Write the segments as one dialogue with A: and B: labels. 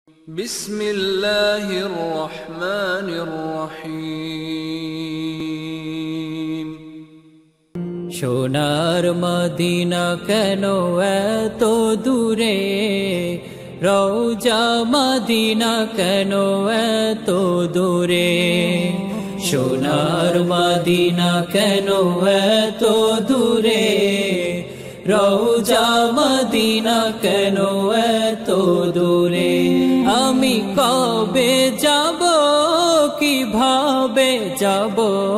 A: بسم الله الرحمن الرحيم সোনার মদিনা কেন এত দূরে রওজা মদিনা কেন এত দূরে সোনার মদিনা কেন এত দূরে রওজা মদিনা কেন এত দূরে আমি কবে যাব কিভাবে যাব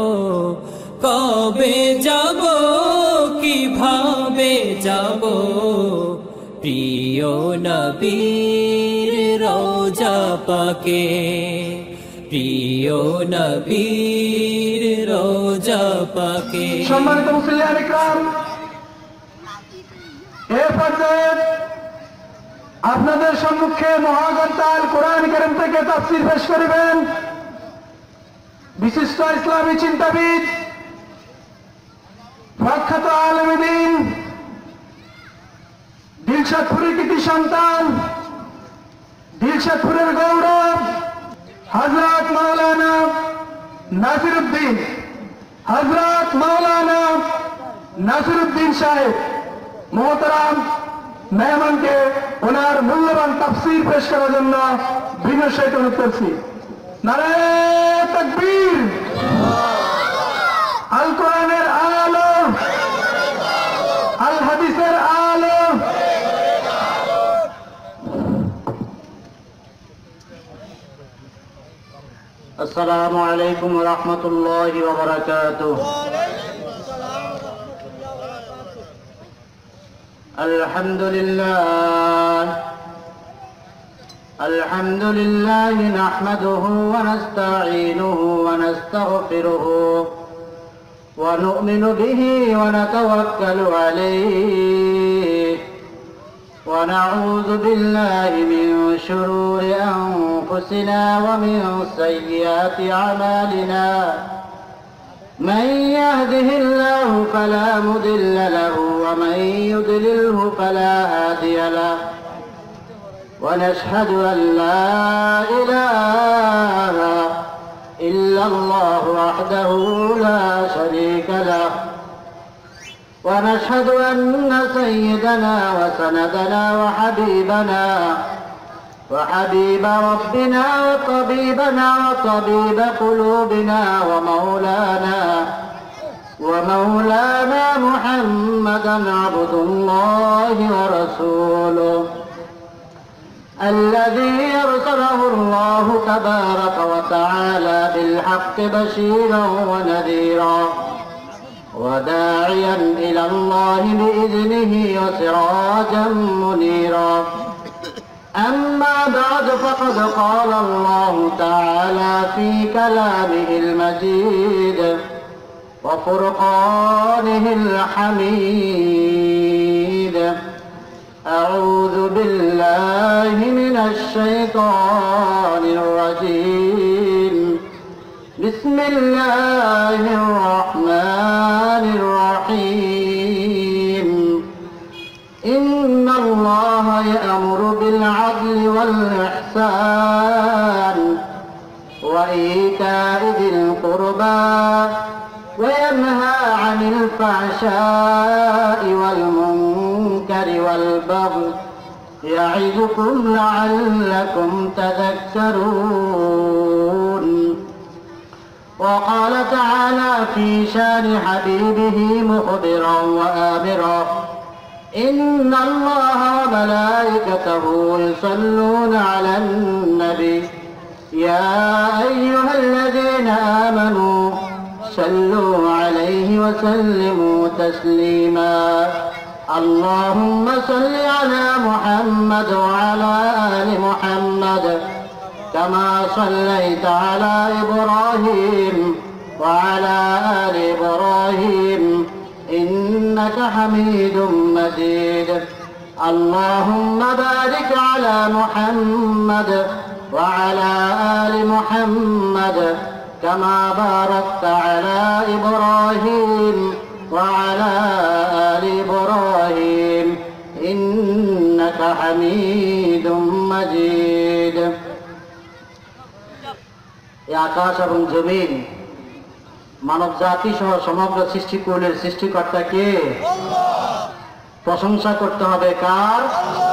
A: কবে যাব কিভাবে যাব প্রিয় নবীর রওজা পাকে প্রিয় নবীর রওজা পাকে
B: সম্মানিত মুসলিয়ান ইকরাম এ পর্যায়ে আপনাদের সম্মুখে মহাগ্রন্থ আল কোরআন কারীম থেকে তাফসীর পেশ করিবেন বিশিষ্ট ইসলামী চিন্তাবিদ প্রখ্যাত আলেমে দ্বীন দিলশাদপুরের কৃতি সন্তান দিলশাদপুরের গৌরব হযরত মাওলানা নাসিরউদ্দিন হযরত মাওলানা নাসিরউদ্দিন সাহেব মোহতারাম মেহমানকে ওনার মূল্যবান তাফসীর পেশ করার জন্য বিনয়ের সহিত অনুরোধ করছি। নারায়ে তাকবীর। আল কোরআনের আলো আল হাদিসের আলো
C: আসসালামু আলাইকুম ওয়া রাহমাতুল্লাহি ওয়া বারাকাতুহু الحمد لله نحمده ونستعينه ونستغفره ونؤمن به ونتوكل عليه ونعوذ بالله من شرور أنفسنا ومن سيئات أعمالنا من يهده الله فلا مضل له ومن يضلله فلا هادي له ونشهد أن لا إله إلا الله وحده لا شريك له ونشهد أن سيدنا وسندنا وحبيب ربنا وطبيبنا وطبيب قلوبنا ومولانا محمدا عبد الله ورسوله الذي أرسله الله تبارك وتعالى بالحق بشيرا ونذيرا وداعيا إلى الله بإذنه وسراجا منيرا أما بعد فقد قال الله تعالى في كلامه المجيد وفرقانه الحميد أعوذ بالله من الشيطان الرجيم بسم الله الرحمن الرحيم إن الله يأمر بالعدل والإحسان وإيتاء ذي القربى وينهى عن الفحشاء والمنكر والبغي يعظكم لعلكم تذكرون وقال تعالى في شان حبيبه مخبرا وآمرا إن الله وملائكته يصلون على النبي يا أيها الذين آمنوا صلوا عليه وسلموا تسليما اللهم صل على محمد وعلى آل محمد كما صليت على إبراهيم وعلى آل إبراهيم إنك حميد مجيد اللهم بارك على محمد وعلى آل محمد كما باركت على إبراهيم وعلى آل إبراهيم إنك حميد مجيد এই আকাশ এবং জমিন, মানব জাতি সহ সমগ্র সৃষ্টিকুলের সৃষ্টিকর্তা কে? প্রশংসা করতে হবে কার?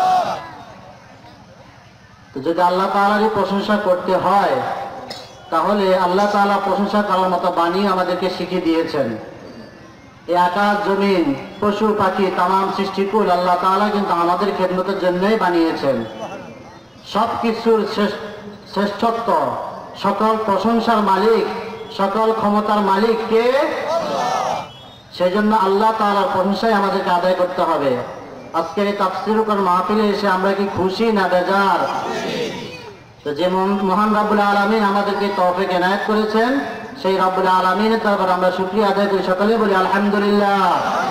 C: তো যদি আল্লাহ তাআলারই প্রশংসা করতে হয়, তাহলে আল্লাহ তাআলা প্রশংসা করার মতো বাণী আমাদেরকে শিখিয়ে দিয়েছেন। এই আকাশ জমিন পশু পাখি তামাম সৃষ্টিকুল আল্লাহ তাআলা কিন্তু আমাদের খেদমতের জন্যই বানিয়েছেন। সব কিছুর শ্রেষ্ঠত্ব, সকল প্রশংসার মালিক, সকল ক্ষমতার মালিক কে? সেই জন্য আল্লাহ তাআলার প্রশংসাই আমাদেরকে আদায় করতে হবে। আজকের এই তাফসীর মাহফিলে এসে আমরা কি খুশি না বেজার? তো যে মহান রব্বুল আলামিন আমাদেরকে তৌফিক এনায়েত করেছেন, সেই রব্বুল আলামিনের দরবারে আমরা শুকরিয়া আদায় করি, সকলে বলি আলহামদুলিল্লাহ।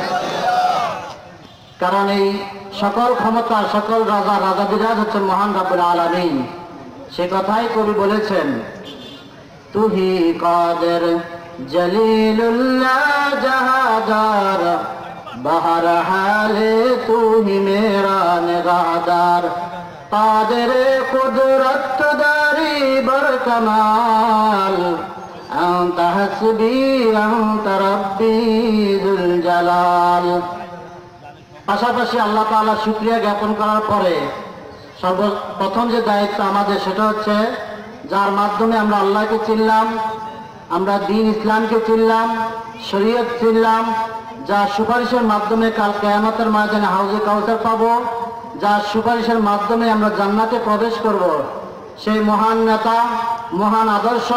C: কারণ এই সকল ক্ষমতা, সকল রাজাধিরাজ হচ্ছেন মহান রব্বুল আলামিন। সে কথাই কবি বলেছেন, তুহি কাদের জলিলুল্লাহ জাহাদার, বাহার হালে তুহি মেরা নিগাহদার, কাদের কুদরত দারি বর কমাল, আনতা হাসবি আনতা রব্বি যুল জালাল। পাশাপাশি আল্লাহ তাআলা শুকরিয়া জ্ঞাপন করার পরে সর্বপ্রথম যে দায়িত্ব আমাদের, সেটা হচ্ছে যার মাধ্যমে আমরা আল্লাহকে চিনলাম, আমরা দ্বীন ইসলামকে চিনলাম, শরীয়ত চিনলাম, যার সুপারিশের মাধ্যমে কাল কিয়ামতের ময়দানে হাউজে কাউসার পাবো, যার সুপারিশের মাধ্যমে আমরা জান্নাতে প্রবেশ করব, সেই মহান নেতা, মহান আদর্শ,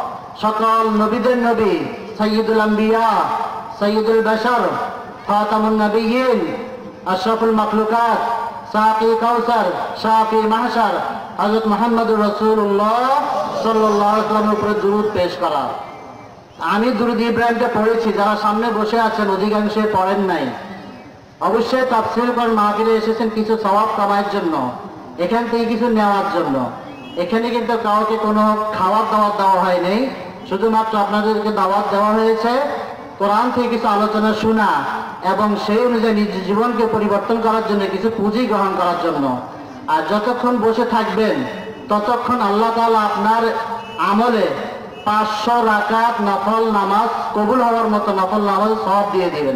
C: সকল নবীদের নবী, সাইয়্যিদুল আম্বিয়া, সাইয়্যিদুল বাশার, খাতামুন নবিয়্যিন, আশরাফুল মাখলুকাত, সাকি কাউসার, শাফি মাহশার হযরত মুহাম্মদুর রাসূলুল্লাহ সাল্লাল্লাহু আলাইহি ওয়াসাল্লামের উপরে দুরূদ পেশ করা। আমি দুরূদ ইব্রাহিমটা পড়েছি, যারা সামনে বসে আছেন অধিকাংশই পড়েন নাই। অবশ্যই তাফসীর মাহফিলে এসেছেন কিছু সওয়াব কামাইয়ের জন্য, এখান থেকে কিছু নেওয়ার জন্য। এখানে কিন্তু কাউকে কোনো খাওয়ার দাওয়াত দেওয়া হয়নি, শুধুমাত্র আপনাদেরকে দাওয়াত দেওয়া হয়েছে কোরআন থেকে কিছু আলোচনা শোনা এবং সেই অনুযায়ী নিজ জীবনকে পরিবর্তন করার জন্য কিছু পুঁজি গ্রহণ করার জন্য। আর যতক্ষণ বসে থাকবেন ততক্ষণ আল্লাহ তাআলা আপনার আমলে 500 রাকাত নফল নামাজ কবুল হওয়ার মতো নফল নামাজ সওয়াব দিয়ে দিবেন।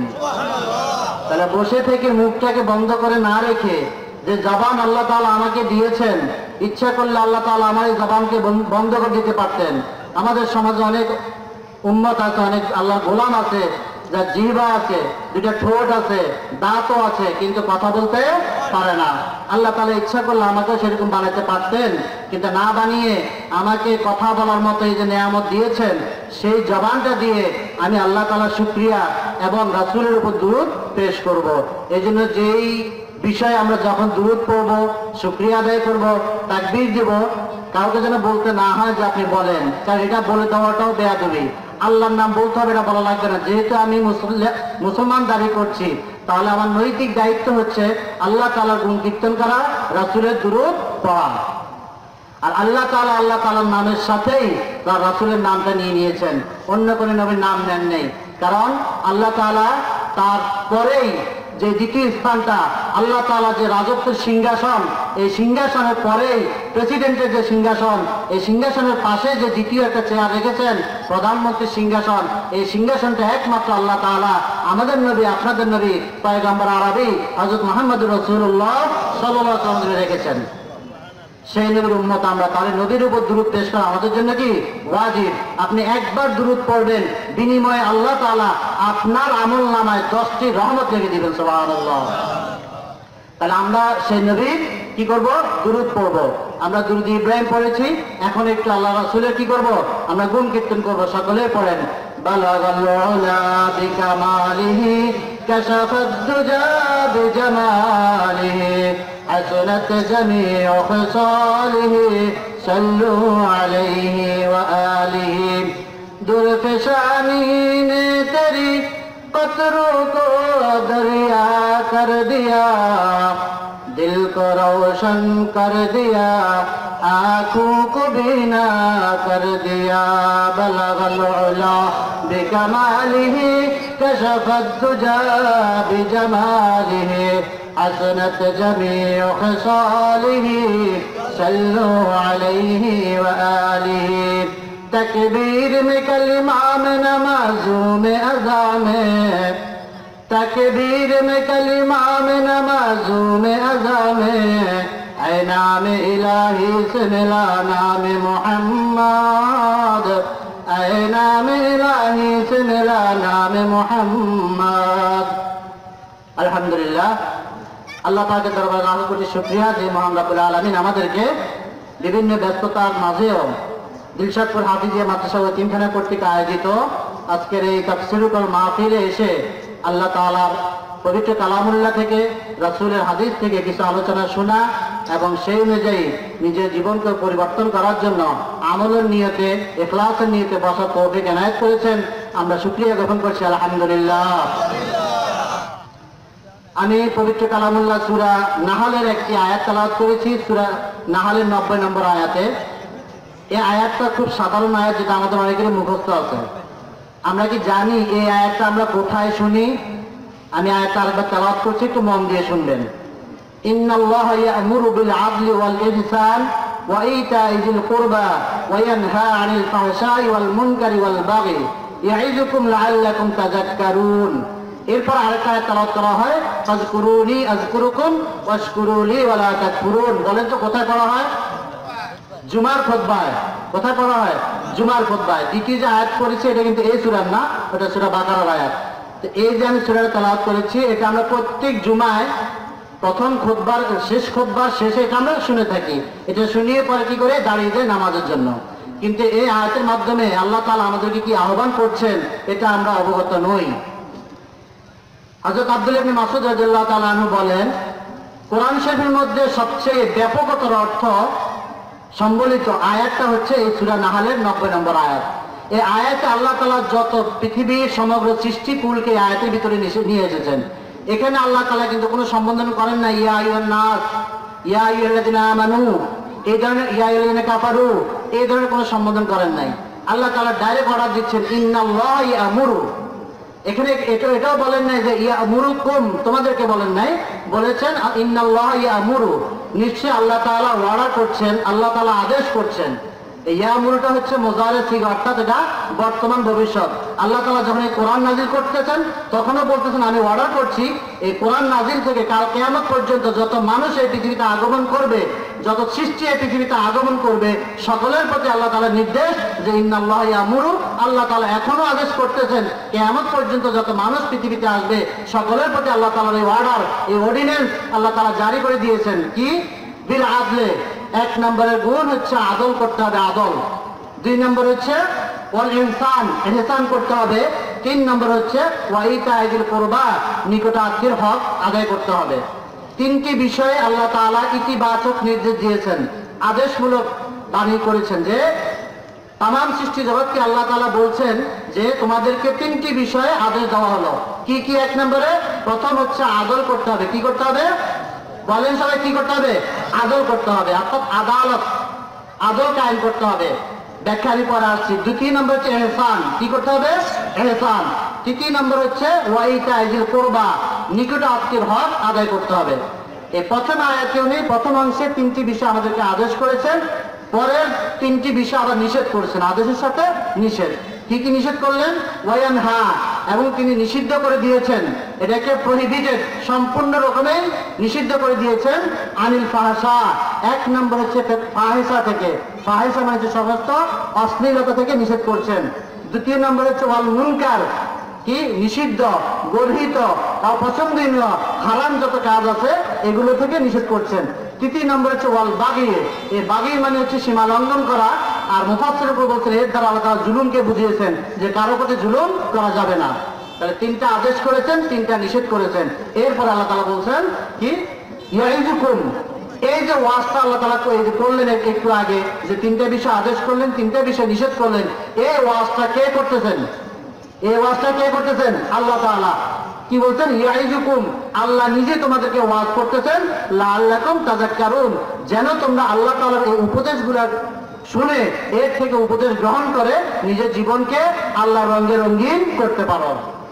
C: তাহলে বসে থেকে মুখটাকে বন্ধ করে না রেখে, যে জবান আল্লাহ তাআলা আমাকে দিয়েছেন, ইচ্ছা করলে আল্লাহ তাআলা আমার এই জবানকে বন্ধ করে দিতে পারতেন। আমাদের সমাজে অনেক উম্মত আছে, অনেক আল্লাহ গোলাম আছে, যার জিহ্বা আছে, দুইটা ঠোঁট আছে, দাঁতও আছে, কিন্তু কথা বলতে পারে না। আল্লাহ তাআলা ইচ্ছা করলে আমাকে সেরকম বানাতে পারতেন, কিন্তু না বানিয়ে আমাকে কথা বলার মতো এই যে নিয়ামত দিয়েছেন, সেই জবানটা দিয়ে আমি আল্লাহ তাআলার শুকরিয়া এবং রাসূলের উপর দুরূদ পেশ করব। এই জন্য যেই বিষয়ে আমরা যখন দুরূদ পড়ব, শুকরিয়া আদায় করব, তাকবীর দেব, কাউকে যেন বলতে না হয় যে আপনি বলেন, কারণ এটা বলে দেওয়াটাও বেয়াদবি। আল্লাহর নাম বলতে হবে, এটা বলা লাগবে না। যেহেতু আমি মুসলমান দাবি করছি, তাহলে আমার নৈতিক দায়িত্ব হচ্ছে আল্লাহ তাআলার গুণ কীর্তন করা, রাসূলের দুরূদ পড়া। আর আল্লাহ তাআলার নামের সাথেই তার রাসূলের নামটা নিয়ে নিয়েছেন, অন্য কোনো নবীর নাম নেন নেই। কারণ আল্লাহ তাআলা তার পরেই যে দ্বিতীয় স্থানটা, আল্লাহ তাআলা যে রাজত্বের সিংহাসন, এই সিংহাসনের পরেই প্রেসিডেন্টের যে সিংহাসন, এই সিংহাসনের পাশে যে দ্বিতীয় একটা চেয়ার রেখেছেন, প্রধানমন্ত্রীর সিংহাসন, এই সিংহাসনটা একমাত্র আল্লাহ তাআলা আমাদের নবী, আপনাদের নবী পয়গম্বর আরবি হযরত মুহাম্মদুর রাসূলুল্লাহ সাল্লাল্লাহু আলাইহি ওয়াসাল্লাম রেখেছেন। সেই নবীর উম্মত আমরা, তাহলে নবীর উপর দুরূদ পেশ করা আমাদের জন্য কি ওয়াজিব। আপনি একবার দুরূদ পড়বেন, বিনিময়ে আল্লাহ তাআলা আপনার আমলনামায় 10টি রহমত লিখে দিবেন। সুবহানাল্লাহ। তাহলে আমরা সেই নবীর কি করব? দুরূদ পড়ব। আমরা দুরূদ ইব্রাহিম পড়েছি, এখন একটু আল্লাহ রাসূলের কি করব? আমরা গুণ কীর্তন করব। সকলে পড়েন, বালাগাল উলা বিকামালিহি কাশাফাদ দুজা বিজামালিহি حسنت جميع خصاله صلوا عليه وآله درفشانی نے تیری قطروں کو دریا کر دیا دل کو روشن کر دیا آنکھوں کو بینا کر دیا بلغ العلا بکمالہ کشف الدجا بجمالہ حسنت جميع خصاله صلوا عليه وآله तकबीर में कलिमा में नमाजों में अज़ा में, तकबीर में कलिमा में नमाजों में अज़ा में, ऐ नाम इलाही से मिला नाम मोहम्मद, ऐ नाम इलाही से मिला नाम मोहम्मद। अल्हम्दुलिल्लाह, আল্লাহ পাকের দরবারে লাখ কোটি শুকরিয়া যে মহান রব্বুল আলামিন আমাদেরকে বিভিন্ন ব্যস্ততার মাঝেও দিলশাদপুর হাফিজিয়া মাদ্রাসা ও তিনখানা কর্তৃক আয়োজিত আজকের এই তাফসীরুল মাহফিলে এসে আল্লাহ তাআলার পবিত্র কালামুল্লাহ থেকে, রাসূলের হাদিস থেকে কিছু আলোচনা শোনা এবং সেই অনুযায়ী নিজের জীবনকে পরিবর্তন করার জন্য আমলের নিয়তে, ইখলাসের নিয়তে বসার তৌফিক এনায়েত করেছেন। আমরা শুকরিয়া জ্ঞাপন করছি আলহামদুলিল্লাহ। আমি পবিত্র কালামুল্লাহ সূরা নাহলের একটি আয়াত তেলাওয়াত করেছি, সূরা নাহলের 90 নম্বর আয়াতে। এই আয়াতটা খুব সাধারণ আয়াত, যেটা আমাদের অনেকেরই মুখস্থ আছে। আমরা কি জানি এই আয়াতটা আমরা কোথায় শুনি? আমি আয়াতটা আরেকবার তেলাওয়াত করছি, একটু মন দিয়ে শুনবেন। ইন্নাল্লাহা ইয়া'মুরু বিল আদলি ওয়াল ইহসান ওয়া ইতা'i যিল কুরবা ওয়া ইয়ানহা আনিল ফাহশাই ওয়াল মুনকারি ওয়াল বাগি ইয়া'iযুকুম লা'আল্লাকুম তাযাক্কারুন। এরপর আরেকটা আয়াত তেলাওয়াত করা হয়, ফাযকুরুনি আযকুরুকুম ওয়াশকুরুলি ওয়া লা তাকফুরুন। বলেন তো কোথায় পড়া হয়? জুমার খুতবায়। কোথায় পড়া হয়? জুমার খুতবায়। দ্বিতীয় যে আয়াত করেছি এটা কিন্তু এই সূরার না, ওটা সূরা বাকারার আয়াত। তো এই যে আমি সূরাটা তেলাওয়াত করেছি, এটা আমরা প্রত্যেক জুমায় প্রথম খুতবার শেষ খুতবার শেষে এটা আমরা শুনে থাকি। এটা শুনিয়ে পরে কি করে দাঁড়িয়ে যায় নামাজের জন্য। কিন্তু এই আয়াতের মাধ্যমে আল্লাহ তাআলা আমাদেরকে কি আহ্বান করছেন এটা আমরা অবগত নই। হযরত আব্দুল্লাহ ইবনে মাসউদ রাদিয়াল্লাহু তাআলা আনহু বলেন, কোরআন শরীফের মধ্যে সবচেয়ে ব্যাপকতর অর্থ সম্বলিত আয়াতটা হচ্ছে এই সূরা নাহলের 90 নম্বর আয়াত। এই আয়াতে আল্লাহ তাআলা যত পৃথিবীর সমগ্র সৃষ্টিকুলকে আয়াতের ভিতরে নিয়ে এসেছেন। এখানে আল্লাহ তাআলা কিন্তু কোনো সম্বোধন করেন না ইয়া আইয়ুহান নাস, ইয়া আইয়ুহাল্লাযিনা আমানু, এই ধরনের ইয়া আইয়ুহাল্লাযিনা কাফারু, এই ধরনের কোনো সম্বোধন করেন নাই। আল্লাহ তাআলা ডাইরেক্ট অর্ডার দিচ্ছেন ইন্নাল্লাহা ইয়া'মুরু। এখানে এটাও বলেন নাই যে ইয়া'মুরুকুম, তোমাদেরকে বলেন নাই, বলেছেন ইন্নাল্লাহা ইয়া'মুরু। নিশ্চয় আল্লাহ তাআলা অর্ডার করছেন, আল্লাহ তাআলা আদেশ করছেন। এই ইয়া'মুরুটা হচ্ছে মুজারে সিগা, অর্থাৎ এটা বর্তমান ভবিষ্যৎ। আল্লাহ তাআলা যখন এই কোরআন নাজিল করতেছেন তখনও বলতেছেন আমি অর্ডার করছি এই কোরআন নাজিল থেকে কাল কিয়ামত পর্যন্ত যত মানুষ এই পৃথিবীতে আগমন করবে, যত সৃষ্টি এই পৃথিবীতে আগমন করবে, সকলের প্রতি আল্লাহ তাআলার নির্দেশ যে ইন্নাল্লাহা ইয়া'মুরু। আল্লাহ তাআলা এখনো আদেশ করতেছেন কিয়ামত পর্যন্ত যত মানুষ পৃথিবীতে আসবে সকলের প্রতি আল্লাহ তাআলার এই অর্ডার, এই অর্ডিন্যান্স আল্লাহ তাআলা জারি করে দিয়েছেন। কি? বিল আদলে। এক নম্বরের গুণ হচ্ছে আদল করতে হবে, আদল। দুই নম্বর হচ্ছে ওয়াল ইহসান, ইহসান করতে হবে। তিন নম্বর হচ্ছে ওয়া ইতা'i যিল কুরবা, নিকট আত্মীয়ের হক আদায় করতে হবে। তিনটি বিষয়ে আল্লাহ তাআলা ইতিবাচক নির্দেশ দিয়েছেন, আদেশমূলক বাণী করেছেন। যে তামাম সৃষ্টি জগৎকে আল্লাহ তাআলা বলছেন যে তোমাদেরকে তিনটি বিষয়ে আদেশ দেওয়া হলো। কি কি? এক নম্বরে প্রথম হচ্ছে আদল করতে হবে। কি করতে হবে? বলেন সবাই, কি করতে হবে? আদল করতে হবে, অর্থাৎ আদালত, আদল কায়েম করতে হবে। ব্যাখ্যা আমি পরে আসছি। দ্বিতীয় নম্বর হচ্ছে ইহসান। কি করতে হবে? ইহসান। তৃতীয় নম্বর হচ্ছে ওয়া ইতা'i যিল কুরবা, নিকট আত্মীয়ের হক আদায় করতে হবে। এই প্রথম আয়াতে উনি প্রথম অংশে তিনটি বিষয় আমাদেরকে আদেশ করেছেন, পরের তিনটি বিষয় আবার নিষেধ করেছেন, আদেশের সাথে নিষেধ। কি কি নিষেধ করলেন? ওয়ায়ানহা, এবং তিনি নিষিদ্ধ করে দিয়েছেন, এটাকে প্রহিবিটেড, সম্পূর্ণ রকমের নিষিদ্ধ করে দিয়েছেন। আনিল ফাহশা, এক নম্বর হচ্ছে ফাহিশা থেকে, ফাহিশা মানে হচ্ছে সমস্ত অশ্লীলতা থেকে নিষেধ করছেন। দ্বিতীয় নম্বর হচ্ছে ওয়াল মুনকার, কি? নিষিদ্ধ, গর্হিত, অপছন্দনীয়, হারাম যত কাজ আছে এগুলো থেকে নিষেধ করছেন। তৃতীয় নম্বর হচ্ছে ওয়াল বাগি, এই বাগি মানে হচ্ছে সীমা লঙ্ঘন করা। আর মুফাসসির উপর বলছেন এর দ্বারা আল্লাহ তাআলা জুলুমকে বুঝিয়েছেন যে কারো প্রতি জুলুম করা যাবে না। তাহলে তিনটা আদেশ করেছেন, তিনটা নিষেধ করেছেন। এরপর আল্লাহ তাআলা বলছেন কি? ইয়াইযুকুম, এই যে ওয়াজটা আল্লাহ তাআলা করলেন একটু আগে, যে তিনটা বিষয় আদেশ করলেন, তিনটা বিষয় নিষেধ করলেন, এই ওয়াজটা কে করতেছেন? এই ওয়াজটা কে করতেছেন? আল্লাহ তাআলা। কি বলছেন? ইয়াইযুকুম, আল্লাহ নিজে তোমাদেরকে ওয়াজ করতেছেন, লাআল্লাকুম তাযাক্কারুন, যেন তোমরা আল্লাহ তাআলার এই উপদেশগুলো শুনে এর থেকে উপদেশ গ্রহণ করে নিজের জীবনকে আল্লাহর রঙে রঙিন করতে পারো।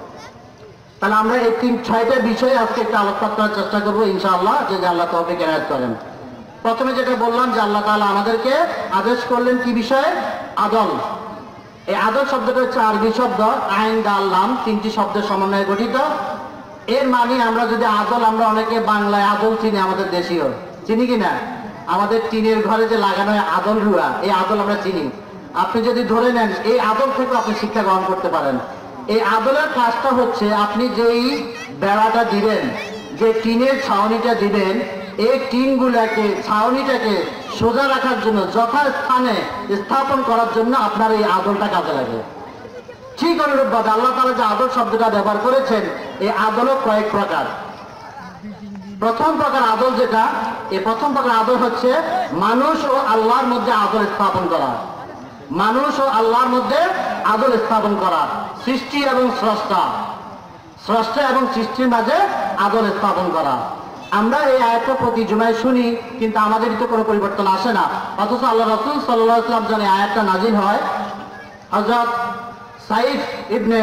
C: তাহলে আমরা এই 6টা বিষয়ে আজকে একটা আলোচনা করার চেষ্টা করবো ইনশাআল্লাহ, যে আল্লাহ তৌফিক এনায়েত করেন। প্রথমে যেটা বললাম যে আল্লাহ তাআলা আমাদেরকে আদেশ করলেন কি বিষয়ে? আদল। এই আদল শব্দটা হচ্ছে আরবি শব্দ আইন দাল লাম, তিনটি শব্দের সমন্বয়ে গঠিত। এর মানে আমরা যদি আদল, আমরা অনেকে বাংলায় আদল চিনি, আমাদের দেশীয় চিনি কিনা, আমাদের টিনের ঘরে যে লাগানো হয় আদল রুয়া, এই আদল আমরা চিনি। আপনি যদি ধরে নেন এই আদল থেকে আপনি শিক্ষা গ্রহণ করতে পারেন। এই আদলের কাজটা হচ্ছে আপনি যেই বেড়াটা দিবেন, যে টিনের ছাউনিটা দিবেন, এই টিনগুলোকে, ছাউনিটাকে সোজা রাখার জন্য, যথাস্থানে স্থাপন করার জন্য আপনার এই আদলটা কাজে লাগে। ঠিক অনুরূপভাবে আল্লাহ তাআলা যে আদল শব্দটা ব্যবহার করেছেন, এই আদলও কয়েক প্রকার। প্রথম প্রকার আদল যেটা, এই প্রথম প্রকার আদল হচ্ছে মানুষ ও আল্লাহর মধ্যে আদল স্থাপন করা। মানুষ ও আল্লাহর মধ্যে আদল স্থাপন করা, সৃষ্টি এবং স্রষ্টা, স্রষ্টা এবং সৃষ্টির মাঝে আদল স্থাপন করা। আমরা এই আয়াতটা প্রতি জুমায় শুনি, কিন্তু আমাদের তো কোনো পরিবর্তন আসে না। অথচ আল্লাহ রাসূল সাল্লাল্লাহু আলাইহি ওয়াসাল্লাম যখন আয়াতটা নাজিল হয়, হযরত সাইফ ইবনে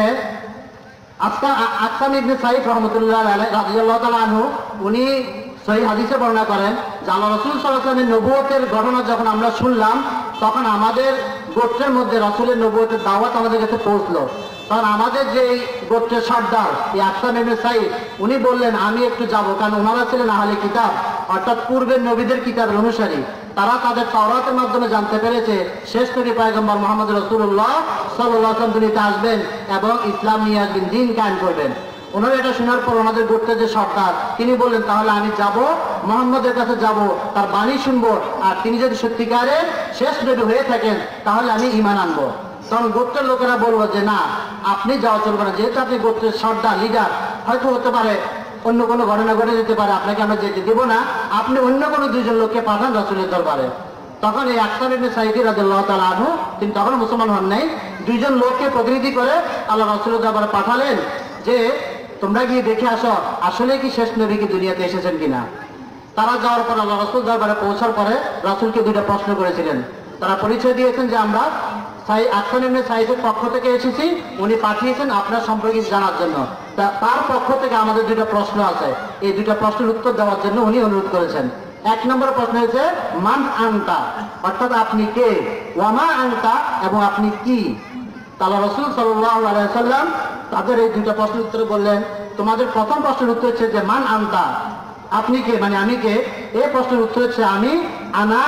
C: আকসাম ইবনে সাইফ রাহমাতুল্লাহ আলাইহি রাদিয়াল্লাহু তাআলা আনহু, উনি সহিহ হাদিসে বর্ণনা করেন যে আল্লাহ রাসূল সাল্লাল্লাহু আলাইহি ওয়াসাল্লামের নবুয়তের ঘটনা যখন আমরা শুনলাম, তখন আমাদের গোত্রের মধ্যে রাসূলের নবুয়তের দাওয়াত আমাদের কাছে পৌঁছলো। তখন আমাদের যে গোত্রের সর্দার এই আকসাম ইবনে সাইফ, উনি বললেন আমি একটু যাব, কারণ ওনারা ছিলেন আহলে কিতাব, অর্থাৎ পূর্বের নবীদের কিতাবের অনুসারী। তারা তাদের তাওরাতের মাধ্যমে জানতে পেরেছে শেষ নবী পয়গম্বর মুহাম্মদ রাসূলুল্লাহ সাল্লাল্লাহু আলাইহি ওয়াসাল্লাম দুনিয়াতে আসবেন এবং ইসলাম নিয়ে আসবেন, দ্বীন কায়েম করবেন। ওনারা এটা শোনার পর ওনাদের গোত্রের যে সর্দার, তিনি বললেন তাহলে আমি যাব, মুহাম্মদের কাছে যাব, তার বাণী শুনবো, আর তিনি যদি সত্যিকারের শেষ নবী হয়ে থাকেন তাহলে আমি ঈমান আনবো। তখন গোত্রের লোকেরা বলবো যে না, আপনি যাওয়া চলবে না, যেহেতু আপনি গোত্রের সর্দার, লিডার, হয়তো হতে পারে অন্য কোনো ঘটনা ঘটে যেতে পারে, আপনাকে আমরা যেতে দেবো না, আপনি অন্য কোনো দুইজন লোককে পাঠান রাসূলের দরবারে। তখন এই আকসাম ইবনে সাইফ রাদিয়াল্লাহু তাআলা আনহু, তিনি তখন মুসলমান হন নাই, দুইজন লোককে প্রতিনিধি করে আল্লাহ রাসূলের দরবারে পাঠালেন যে তোমরা গিয়ে দেখে আসো আসলে কি শেষ নবী কি দুনিয়াতে এসেছেন কিনা। তারা যাওয়ার পর আল্লাহ রাসূল দরবারে পৌঁছার পরে রাসূলকে দুইটা প্রশ্ন করেছিলেন। তারা পরিচয় দিয়েছেন যে আমরা আকসাম ইবনে সাইফের পক্ষ থেকে এসেছি, উনি পাঠিয়েছেন আপনার সম্পর্কে জানার জন্য। তার পক্ষ থেকে আমাদের দুইটা প্রশ্ন আছে, এই দুইটা প্রশ্নের উত্তর দেওয়ার জন্য উনি অনুরোধ করেছেন। এক নম্বর প্রশ্ন হয়েছে মান আনতা, অর্থাৎ আপনি কে, ওয়ামা আনতা, এবং আপনি কি। আল্লাহ রাসূল সাল্লাল্লাহু আলাইহি ওয়াসাল্লাম তাদের এই দুইটা প্রশ্নের উত্তরে বললেন, তোমাদের প্রথম প্রশ্নের উত্তর হচ্ছে যে মান আনতা, আপনি কে, মানে আমি কে। এই প্রশ্নের উত্তর হচ্ছে আমি আনা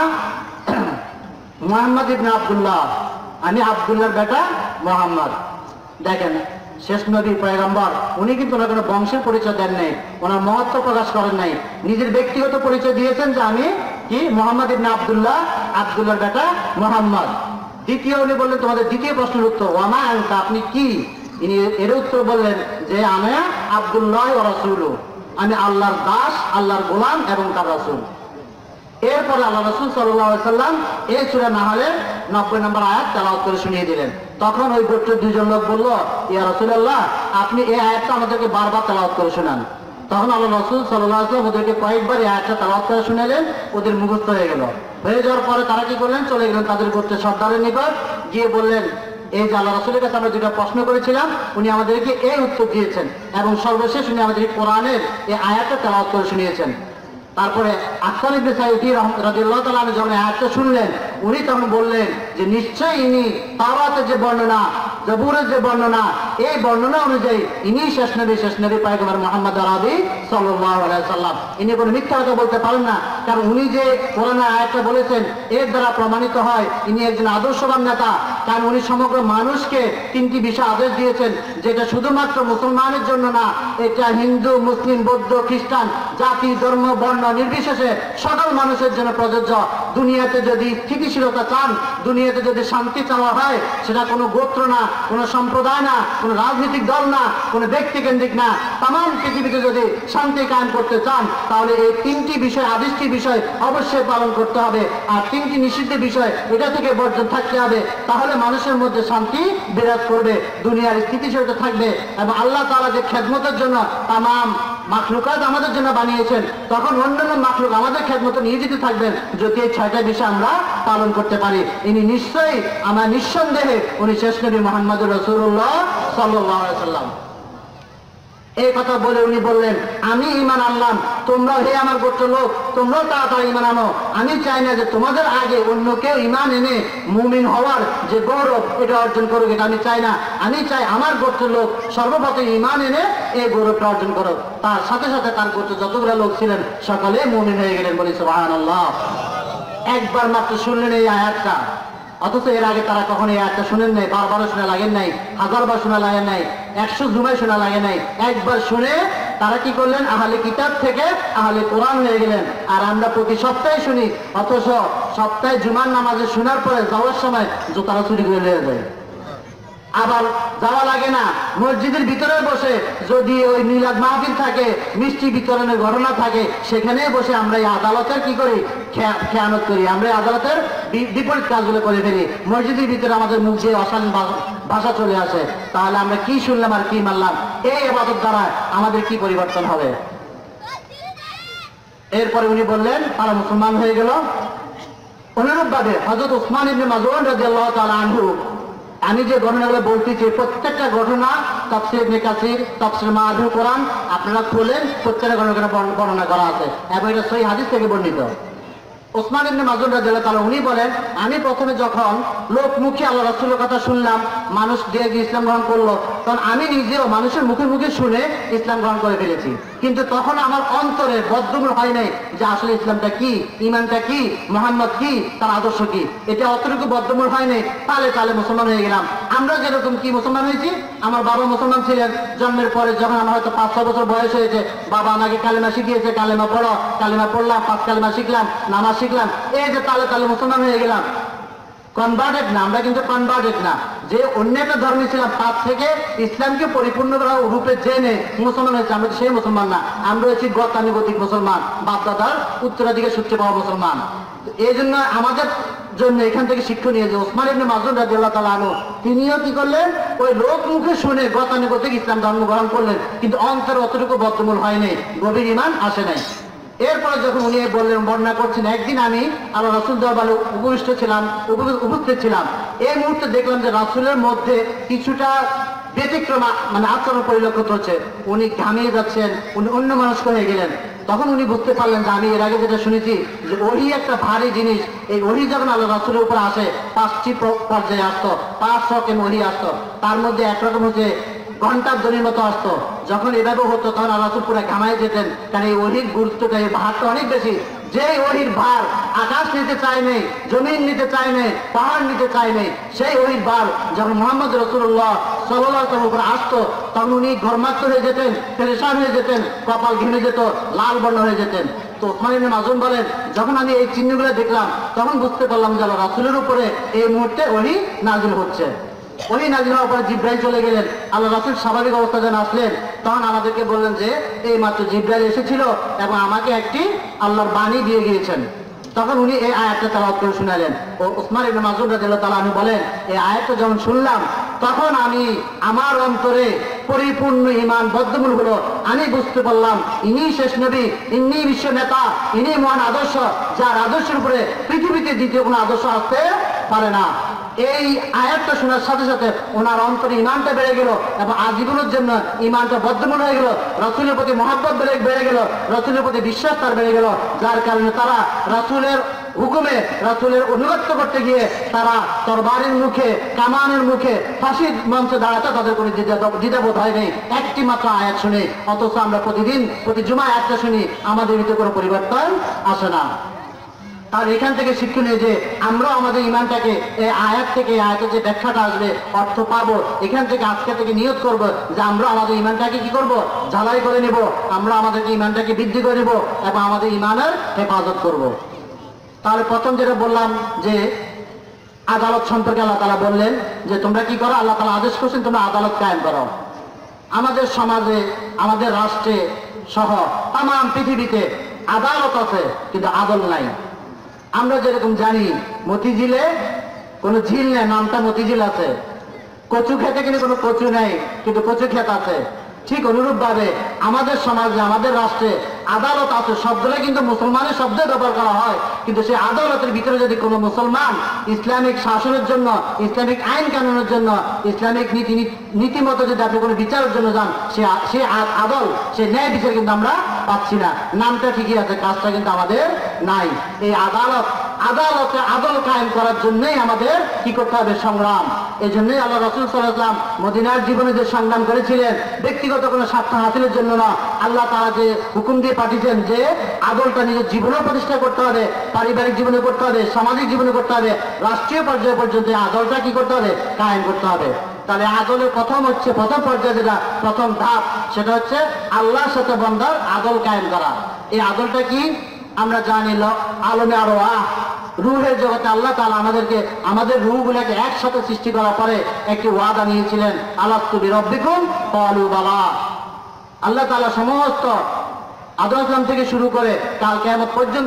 C: মুহাম্মদ ইবনে আব্দুল্লাহ, আমি আব্দুল্লাহর বেটা মুহাম্মদ। দেখেন শেষ নবী পয়গম্বর, উনি কিন্তু ওনার কোনো বংশের পরিচয় দেন নাই, ওনার মহত্ব প্রকাশ করেন নাই, নিজের ব্যক্তিগত পরিচয় দিয়েছেন যে আমি কি মুহাম্মদ ইবনে আব্দুল্লাহ, আব্দুল্লাহর বেটা মুহাম্মদ। দ্বিতীয় উনি বললেন তোমাদের দ্বিতীয় প্রশ্নের উত্তর ওয়ামা আনতা, আপনি কি। ইনি এর উত্তর বললেন যে আমি আব্দুল্লাহ ওয়া রাসূলুহু, আমি আল্লাহর দাস, আল্লাহর গোলাম এবং তার রাসূল। এরপরে আল্লাহ রাসূল সাল্লাল্লাহু আলাইহি ওয়াসাল্লাম এই সূরা নাহলের 90 নম্বর আয়াত তেলাওয়াত করে শুনিয়ে দিলেন। তখন ওই গোত্রের দুইজন লোক বলল, ইয়া রাসূলুল্লাহ, আপনি এই আয়াতটা আমাদেরকে বারবার তেলাওয়াত করে শোনান। তখন আল্লাহ রাসূল সাল্লাল্লাহু আলাইহি ওয়াসাল্লাম ওদেরকে কয়েকবার এই আয়াতটা তেলাওয়াত করে শুনালেন, ওদের মুখস্থ হয়ে গেল। হয়ে যাওয়ার পরে তারা কি করলেন, চলে গেলেন তাদের গোত্রের সর্দারের নিকট, গিয়ে বললেন এই যে আল্লাহ রাসূলের কাছে আমরা যেটা প্রশ্ন করেছিলাম, উনি আমাদেরকে এই উত্তর দিয়েছেন, এবং সর্বশেষ উনি আমাদের কোরআনের এই আয়াতটা তেলাওয়াত করে শুনিয়েছেন। তারপরে আকসাম ইবনে সাইফ রাদিয়াল্লাহু তাআলা আনহু যখন আয়াতটা শুনলেন, উনি তখন বললেন যে নিশ্চয়ই ইনি তাওরাতের যে বর্ণনা, জবুরের যে বর্ণনা, এই বর্ণনা অনুযায়ী ইনি শেষ নবী পয়গম্বর মুহাম্মদ আরবি সাল্লাল্লাহু আলাইহি ওয়াসাল্লাম। ইনি কোনো মিথ্যা কথা বলতে পারেন না, কারণ উনি যে কোরআনের আয়াতটা বলেছেন এর দ্বারা প্রমাণিত হয় ইনি একজন আদর্শবান নেতা। কারণ উনি সমগ্র মানুষকে তিনটি বিষয় আদেশ দিয়েছেন, যেটা শুধুমাত্র মুসলমানের জন্য না, এটা হিন্দু, মুসলিম, বৌদ্ধ, খ্রিস্টান, জাতি, ধর্ম, বর্ণ নির্বিশেষে সকল মানুষের জন্য প্রযোজ্য। দুনিয়াতে যদি স্থিতিশীলতা চান, দুনিয়াতে যদি শান্তি চাওয়া হয়, সেটা কোনো গোত্র না, কোনো সম্প্রদায় না, কোনো রাজনৈতিক দল না, কোনো ব্যক্তিকেন্দ্রিক না, তামাম পৃথিবীতে যদি শান্তি কায়েম করতে চান, তাহলে এই তিনটি বিষয়, আদিষ্টি বিষয় অবশ্যই পালন করতে হবে। আর তিনটি নিষিদ্ধ বিষয়, এটা থেকে বর্জন থাকতে হবে। তাহলে মানুষের মধ্যে শান্তি বিরাজ করবে, দুনিয়ার স্থিতিশীলতা থাকবে, এবং আল্লাহ তাআলা যে খেদমতের জন্য তামাম মাখলুকাত আমাদের জন্য বানিয়েছেন, তখন অন্যান্য মাখলুক আমাদের খেদমতে নিয়োজিত থাকবেন যদি এই 6টা বিষয় আমরা পালন করতে পারি। ইনি নিশ্চয়ই, আমরা নিঃসন্দেহে উনি শেষ নবী মুহাম্মদুর রাসূলুল্লাহ সাল্লাল্লাহু আলাইহি ওয়াসাল্লাম। এই কথা বলে উনি বললেন আমি ঈমান আনলাম তোমরা হে আমার গোত্র লোক তোমরাও তাড়াতাড়ি ঈমান আনো। আমি চাই না যে তোমাদের আগে অন্য কেউ ঈমান এনে মুমিন হওয়ার যে গৌরব এটা অর্জন করুক, এটা আমি চাই না। আমি চাই আমার গোত্র লোক সর্বপ্রথম ঈমান এনে এই গৌরবটা অর্জন করুক। তার সাথে সাথে তার গোত্র যতগুলো লোক ছিলেন সকালে মুমিন হয়ে গেলেন, বলি সুবহানাল্লাহ। একবার মাত্র শুনলেন এই আয়াতটা, অথচ এর আগে তারা কখনো এই আয়াতটা শুনেন নাই, বারবার শোনা লাগেন নাই, 1000 বার শোনা লাগে নাই, 100 জুমায় শোনা লাগে নাই। একবার শুনে তারা কি করলেন, আহলে কিতাব থেকে আহলে কোরআন হয়ে গেলেন। আর আমরা প্রতি সপ্তাহে শুনি, অথচ সপ্তাহে জুমার নামাজে শোনার পরে যাওয়ার সময় জুতারা চুরি করে নিয়ে যায়। আবার যাওয়া লাগে না, মসজিদের ভিতরে বসে যদি ওই মিলাদ মাহফিল থাকে, মিষ্টি বিতরণের ঘটনা থাকে, সেখানে বসে আমরা এই আদালতের কি করি, খেয়ানত করি, আমরা আদালতের বিপরীত কাজগুলো করে ফেলি। মসজিদের ভিতরে আমাদের মুখ দিয়ে অশালীন ভাষা চলে আসে। তাহলে আমরা কি শুনলাম আর কি মানলাম? এই ইবাদত দ্বারা আমাদের কি পরিবর্তন হবে? এরপরে উনি বললেন তারা মুসলমান হয়ে গেল। অনুরূপভাবে হযরত উসমান ইবনে মাযউন রাদিয়াল্লাহু তাআলা আনহু, আমি যে ঘটনাগুলো বলতেছি প্রত্যেকটা ঘটনা তাফসীর ইবনে কাসির, তাফসীর মাআদুল কোরআন আপনারা খুলেন, প্রত্যেকটা ঘটনা বর্ণনা করা আছে এবং এটা সহিহ হাদিস থেকে বর্ণিত। উসমান ইবনে মাযউন রাদিয়াল্লাহু তাআলা উনি বলেন, আমি প্রথমে যখন লোকমুখে আল্লাহ রাসূলের কথা শুনলাম, মানুষ দিয়ে ইসলাম গ্রহণ করলো, তখন আমি নিজেও মানুষের মুখে মুখে শুনে ইসলাম গ্রহণ করে ফেলেছি। কিন্তু তখন আমার অন্তরে বদ্ধমূল হয় নাই যে আসলে ইসলামটা কি, ঈমানটা কি, মুহাম্মদ কি, তার আদর্শ কি, এটা অতটুকু বদ্ধমূল হয় নাই। তালে তালে মুসলমান হয়ে গেলাম। আমরা যেরকম কি মুসলমান হয়েছি, আমার বাবা মুসলমান ছিলেন, জন্মের পরে যখন আমার হয়তো 5-6 বছর বয়স হয়েছে, বাবা আমাকে কালেমা শিখিয়েছে, কালেমা পড়ো, কালেমা পড়লাম, 5 কালেমা শিখলাম, নামাজ শিখলাম, এই যে তালে তালে মুসলমান হয়ে গেলাম। কনভার্টেড না, আমরা কিন্তু কনভার্টেড না, যে অন্য একটা ধর্মে ছিলাম তার থেকে ইসলামকে পরিপূর্ণ রূপে জেনে মুসলমান হয়েছে, আমরা সেই মুসলমান না, আমরা হচ্ছি গতানুগতিক মুসলমান, বাপদাদার উত্তরাধিকার সূত্রে পাওয়া মুসলমান। এই জন্য আমাদের জন্য এখান থেকে শিক্ষণীয় যে উসমান ইবনে মাযউন রাদিয়াল্লাহু তাআলা আনহু তিনিও কি করলেন, ওই লোক মুখে শুনে গতানুগতিক ইসলাম ধর্ম গ্রহণ করলেন, কিন্তু অন্তরে অতটুকু বদ্ধমূল হয়নি, গভীর ঈমান আসে নাই। এরপরে যখন উনি বললেন, বর্ণনা করছেন, একদিন আমি আল্লাহ রাসূল দরবারে উপস্থিত ছিলাম। এই মুহূর্তে দেখলাম যে রাসূলের মধ্যে কিছুটা ব্যতিক্রম মানে আচরণ পরিলক্ষিত হচ্ছে। উনি ঘামিয়ে যাচ্ছেন, উনি অন্য মানুষ হয়ে গেলেন। তখন উনি বুঝতে পারলেন যে আমি এর আগে যেটা শুনেছি যে ওহী একটা ভারী জিনিস, এই ওহী যখন আল্লাহ রাসূলের উপর আসে 5টি পর্যায়ে আসতো, 5 রকম ওহী আসতো, তার মধ্যে একরকম হচ্ছে ঘন্টার ধ্বনির মতো আসতো। যখন এভাবে হতো তখন আল্লাহ রাসূল পুরো ঘামায় যেতেন, কারণ এই ওহীর গুরুত্বটা, এই ভারটা অনেক বেশি। যে ওহীর ভার আকাশ নিতে চায় নাই, জমিন নিতে চায় নাই, পাহাড় নিতে চায় নাই, সেই ওহীর ভার যখন মুহাম্মদ রাসূলুল্লাহ সাল্লাল্লাহু আলাইহি ওয়াসাল্লামের উপর আসতো তখন উনি ঘর্মাক্ত হয়ে যেতেন, পেরেশান হয়ে যেতেন, কপাল ঘেমে যেত, লাল বর্ণ হয়ে যেতেন। তো উসমান ইবনে মাযউন বলেন, যখন আমি এই চিহ্নগুলো দেখলাম তখন বুঝতে পারলাম যে আল্লাহ রাসূলের উপরে এই মুহূর্তে ওহী নাযিল হচ্ছে। ওহী নাযিল হওয়ার পরে জিবরাইল চলে গেলেন। আল্লাহ রাসূল স্বাভাবিক অবস্থা যখন আসলেন তখন আমাদেরকে বললেন যে এই মাত্র জিবরাইল এসেছিল এবং আমাকে একটি আল্লাহর বাণী দিয়ে গিয়েছেন। তখন উনি এই আয়াতটা তেলাওয়াত করে শোনালেন। ও উসমান ইবনে মাযউন রাদিয়াল্লাহু তাআলা আনহু বলেন, এই আয়াতটা যখন শুনলাম তখন আমি আমার অন্তরে পরিপূর্ণ ঈমান বদ্ধমূল হলো। আমি বুঝতে পারলাম ইনি শেষ নবী, ইনি বিশ্ব নেতা, ইনি মহান আদর্শ, যার আদর্শের উপরে পৃথিবীতে দ্বিতীয় কোনো আদর্শ আসতে পারে না। এই আয়াতটা শোনার সাথে সাথে ওনার অন্তরে ঈমানটা বেড়ে গেল এবং আজীবনের জন্য ঈমানটা বদ্ধমূল হয়ে গেল। রাসূলের প্রতি মহব্বত বেড়ে গেল, রাসূলের প্রতি বিশ্বাস তার বেড়ে গেল, যার কারণে তারা রাসূলের হুকুমে, রাসূলের অনুগত্য করতে গিয়ে তারা তরবারির মুখে, কামানের মুখে, ফাঁসির মঞ্চে দাঁড়াতে তাদের কোনো দ্বিধাবোধ হয় নাই একটি মাত্র আয়াত শুনে। অথচ আমরা প্রতিদিন প্রতি জুমা আয়াতটা শুনি, আমাদের ভিতরে কোনো পরিবর্তন আসে না। আর এখান থেকে শিক্ষণীয় যে আমরা আমাদের ঈমানটাকে এই আয়াত থেকে, আয়াতের যে ব্যাখ্যাটা আসবে, অর্থ পাবো, এখান থেকে আজকে থেকে নিয়ত করব যে আমরা আমাদের ঈমানটাকে কি করব, ঝালাই করে নেব, আমরা আমাদের ঈমানটাকে বৃদ্ধি করে নেব এবং আমাদের ঈমানের হেফাজত করব। তাহলে প্রথম যেটা বললাম যে আদালত সম্পর্কে আল্লাহ তাআলা বললেন যে তোমরা কি করো, আল্লাহ তাআলা আদেশ করছেন তোমরা আদালত কায়েম করো। আমাদের সমাজে, আমাদের রাষ্ট্রে সহ তাম পৃথিবীতে আদালত আছে কিন্তু আদল নাই। আমরা যেরকম জানি মতিঝিলে কোনো ঝিল নেই, নামটা মতিঝিল আছে, কচু খেতে কিন্তু কোনো কচু নেই কিন্তু কচু ক্ষেত আছে। ঠিক অনুরূপ ভাবে আমাদের সমাজে, আমাদের রাষ্ট্রে আদালত আছে, শব্দটা কিন্তু মুসলমানের শব্দ ব্যবহার করা হয়, কিন্তু সেই আদালতের ভিতরে যদি কোনো মুসলমান ইসলামিক শাসনের জন্য, ইসলামিক আইন কানুনের জন্য, ইসলামিক নীতিমতো যদি আপনি কোনো বিচারের জন্য যান, সে আদল, সে ন্যায় বিচার কিন্তু আমরা পাচ্ছি না। নামটা ঠিকই আছে, কাজটা কিন্তু আমাদের নাই। এই আদালতে আদল কায়েম করার জন্যই আমাদের কি করতে হবে? সংগ্রাম। এই জন্যই আল্লাহ রাসূল সাল্লাল্লাহু আলাইহি ওয়াসাল্লাম মদিনার জীবনে যে সংগ্রাম করেছিলেন, ব্যক্তিগত কোনো স্বার্থ হাসিলের জন্য না, আল্লাহ তাআলা যে হুকুম দিয়ে পাঠিয়েছেন যে আদলটা নিজের জীবনেও প্রতিষ্ঠা করতে হবে, পারিবারিক জীবনে করতে হবে, সামাজিক জীবনে করতে হবে, রাষ্ট্রীয় পর্যায়ে পর্যন্ত আদলটা কি করতে হবে? কায়েম করতে হবে। তাহলে আদলের প্রথম পর্যায়ে যেটা প্রথম ধাপ, সেটা হচ্ছে আল্লাহর সাথে বান্দার আদল কায়েম করা। এই আদলটা কি? আমরা জানি আলমে আরওয়াহ, রূহের জগতে আল্লাহ তাআলা আমাদের রূহগুলোকে একসাথে সৃষ্টি করার পরে একটি ওয়াদা নিয়েছিলেন, আলাস্তু বিরাব্বিকুম ক্বালু বালা। আল্লাহ তাআলা সমস্ত আদম আলাইহিস থেকে শুরু করে কাল কিয়ামত পর্যন্ত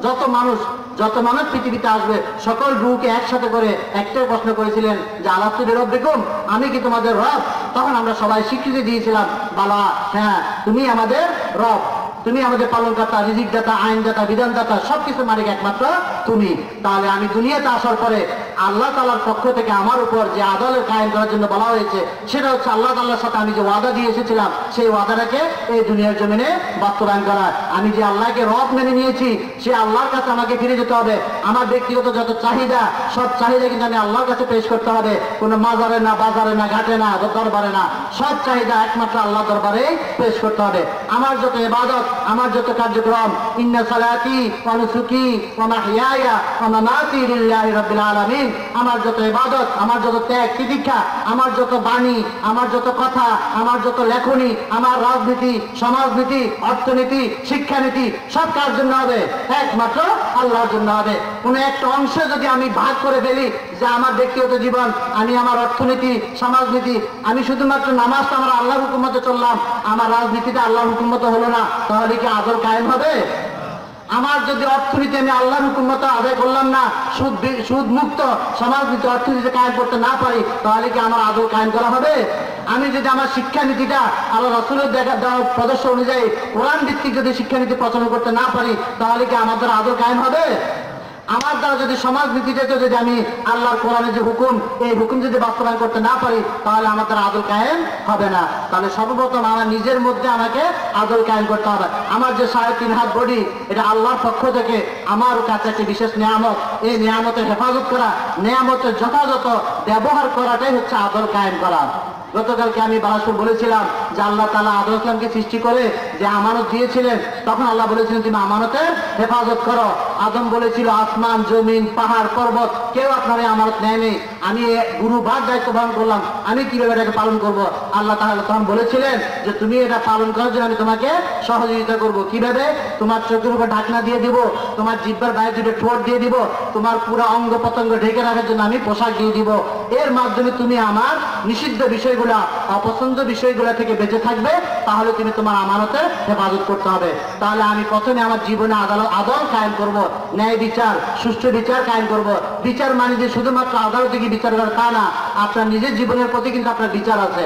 C: যত মানুষ পৃথিবীতে আসবে সকল রূহকে একসাথে করে একটাই প্রশ্ন করেছিলেন যে আলাস্তু বিরাব্বিকুম, আমি কি তোমাদের রব? তখন আমরা সবাই স্বীকৃতি দিয়েছিলাম, বালা, হ্যাঁ তুমি আমাদের রব, তুমি আমাদের পালনকর্তা, রিজিকদাতা, আইনদাতা, বিধানদাতা, সবকিছু মালিক একমাত্র তুমি। তাহলে আমি দুনিয়াতে আসার পরে আল্লাহ তাআলার পক্ষ থেকে আমার উপর যে আদলের কায়েম করার জন্য বলা হয়েছে, সেটা হচ্ছে আল্লাহ তাআলার সাথে আমি যে ওয়াদা দিয়ে এসেছিলাম, সেই ওয়াদাটাকে এই দুনিয়ার জমিনে বাস্তবায়ন করা। আমি যে আল্লাহকে রব মেনে নিয়েছি, সে আল্লাহর কাছে আমাকে ফিরে যেতে হবে। আমার ব্যক্তিগত যত চাহিদা, সব চাহিদা কিন্তু আমি আল্লাহর কাছে পেশ করতে হবে। কোনো মাজারে না, বাজারে না, ঘাটে না, দরবারে না, সব চাহিদা একমাত্র আল্লাহ দরবারে পেশ করতে হবে। আমার যত ইবাদত, আমার যত কার্যক্রম, ইন্না সালাতি ওয়া নুসুকি ওয়া মাহইয়ায়া ওয়া মামাতি লিল্লাহি রাব্বিল আলামিন, আমার যত ইবাদত, আমার যত ত্যাগ তিতিক্ষা, আমার যত বাণী, আমার যত কথা, আমার যত লেখনী, আমার রাজনীতি, সমাজনীতি, অর্থনীতি, শিক্ষানীতি, সব কার জন্য হবে? একমাত্র আল্লাহর জন্য হবে। কোনো একটা অংশ যদি আমি ভাগ করে ফেলি যে আমার ব্যক্তিগত জীবন, আমি আমার অর্থনীতি, সমাজনীতি, আমি শুধুমাত্র নামাজটা আমার আল্লাহর হুকুম মতো চললাম, আমার রাজনীতিটা আল্লাহর হুকুম মতো হলো না, তাহলে কি আদল কায়েম হবে? আমার যদি অর্থনীতি আমি আল্লাহর হুকুম মতো আদায় করলাম না, সুদ মুক্ত সমাজনীতি, অর্থনীতি কায়েম করতে না পারি, তাহলে কি আমার আদল কায়েম করা হবে? আমি যদি আমার শিক্ষানীতিটা আল্লাহ রাসূলের দেওয়া প্রদর্শন অনুযায়ী কোরআন ভিত্তিক যদি শিক্ষানীতি প্রচলন করতে না পারি, তাহলে কি আমাদের আদল কায়েম হবে? আমার দ্বারা যদি সমাজনীতিটা যদি আমি আল্লাহর কোরআনের যে হুকুম, এই হুকুম যদি বাস্তবায়ন করতে না পারি, তাহলে আমাদের আদল কায়েম হবে না। তাহলে সর্বপ্রথম আমার নিজের মধ্যে আমাকে আদল কায়েম করতে হবে। আমার যে 3.5 হাত বডি, এটা আল্লাহর পক্ষ থেকে আমার কাছে একটি বিশেষ নিয়ামত। এই নিয়ামতের হেফাজত করা, নিয়ামতের যথাযথ ব্যবহার করাটাই হচ্ছে আদল কায়েম করা। গতকালকে আমি বারাসুর বলেছিলাম যে আল্লাহ তাআলা আদম ইসলামকে সৃষ্টি করে যে আমানত দিয়েছিলেন, তখন আল্লাহ বলেছিলেন তুমি আমানতের হেফাজত করো। আদম বলেছিল আসমান, জমিন, পাহাড়, পর্বত কেউ আপনার এই আমানত নেয়নি, আমি গুরুবার দায়িত্ব পালন করলাম, আমি কিভাবে এটাকে পালন করব? আল্লাহ তাআলা তখন বলেছিলেন যে তুমি এটা পালন করার জন্য আমি তোমাকে সহযোগিতা করব। কিভাবে? তোমার চোখের উপর ঢাকনা দিয়ে দিব, তোমার জিহ্বার বাইরে দুটো ঠোঁট দিয়ে দিব, তোমার পুরো অঙ্গ প্রত্যঙ্গ ঢেকে রাখার জন্য আমি পোশাক দিয়ে দিব। এর মাধ্যমে তুমি আমার নিষিদ্ধ বিষয়গুলা, অপছন্দ বিষয়গুলা থেকে বেঁচে থাকবে, তাহলে তুমি তোমার আমানতের হেফাজত করতে হবে। তাহলে আমি প্রথমে আমার জীবনে আদল কায়েম করব, ন্যায় বিচার, সুষ্ঠু বিচার কায়েম করব। বিচার মানে যে শুধুমাত্র আদালতে গিয়ে বিচার করা তা না, আপনার নিজের জীবনের প্রতি কিন্তু আপনার বিচার আছে।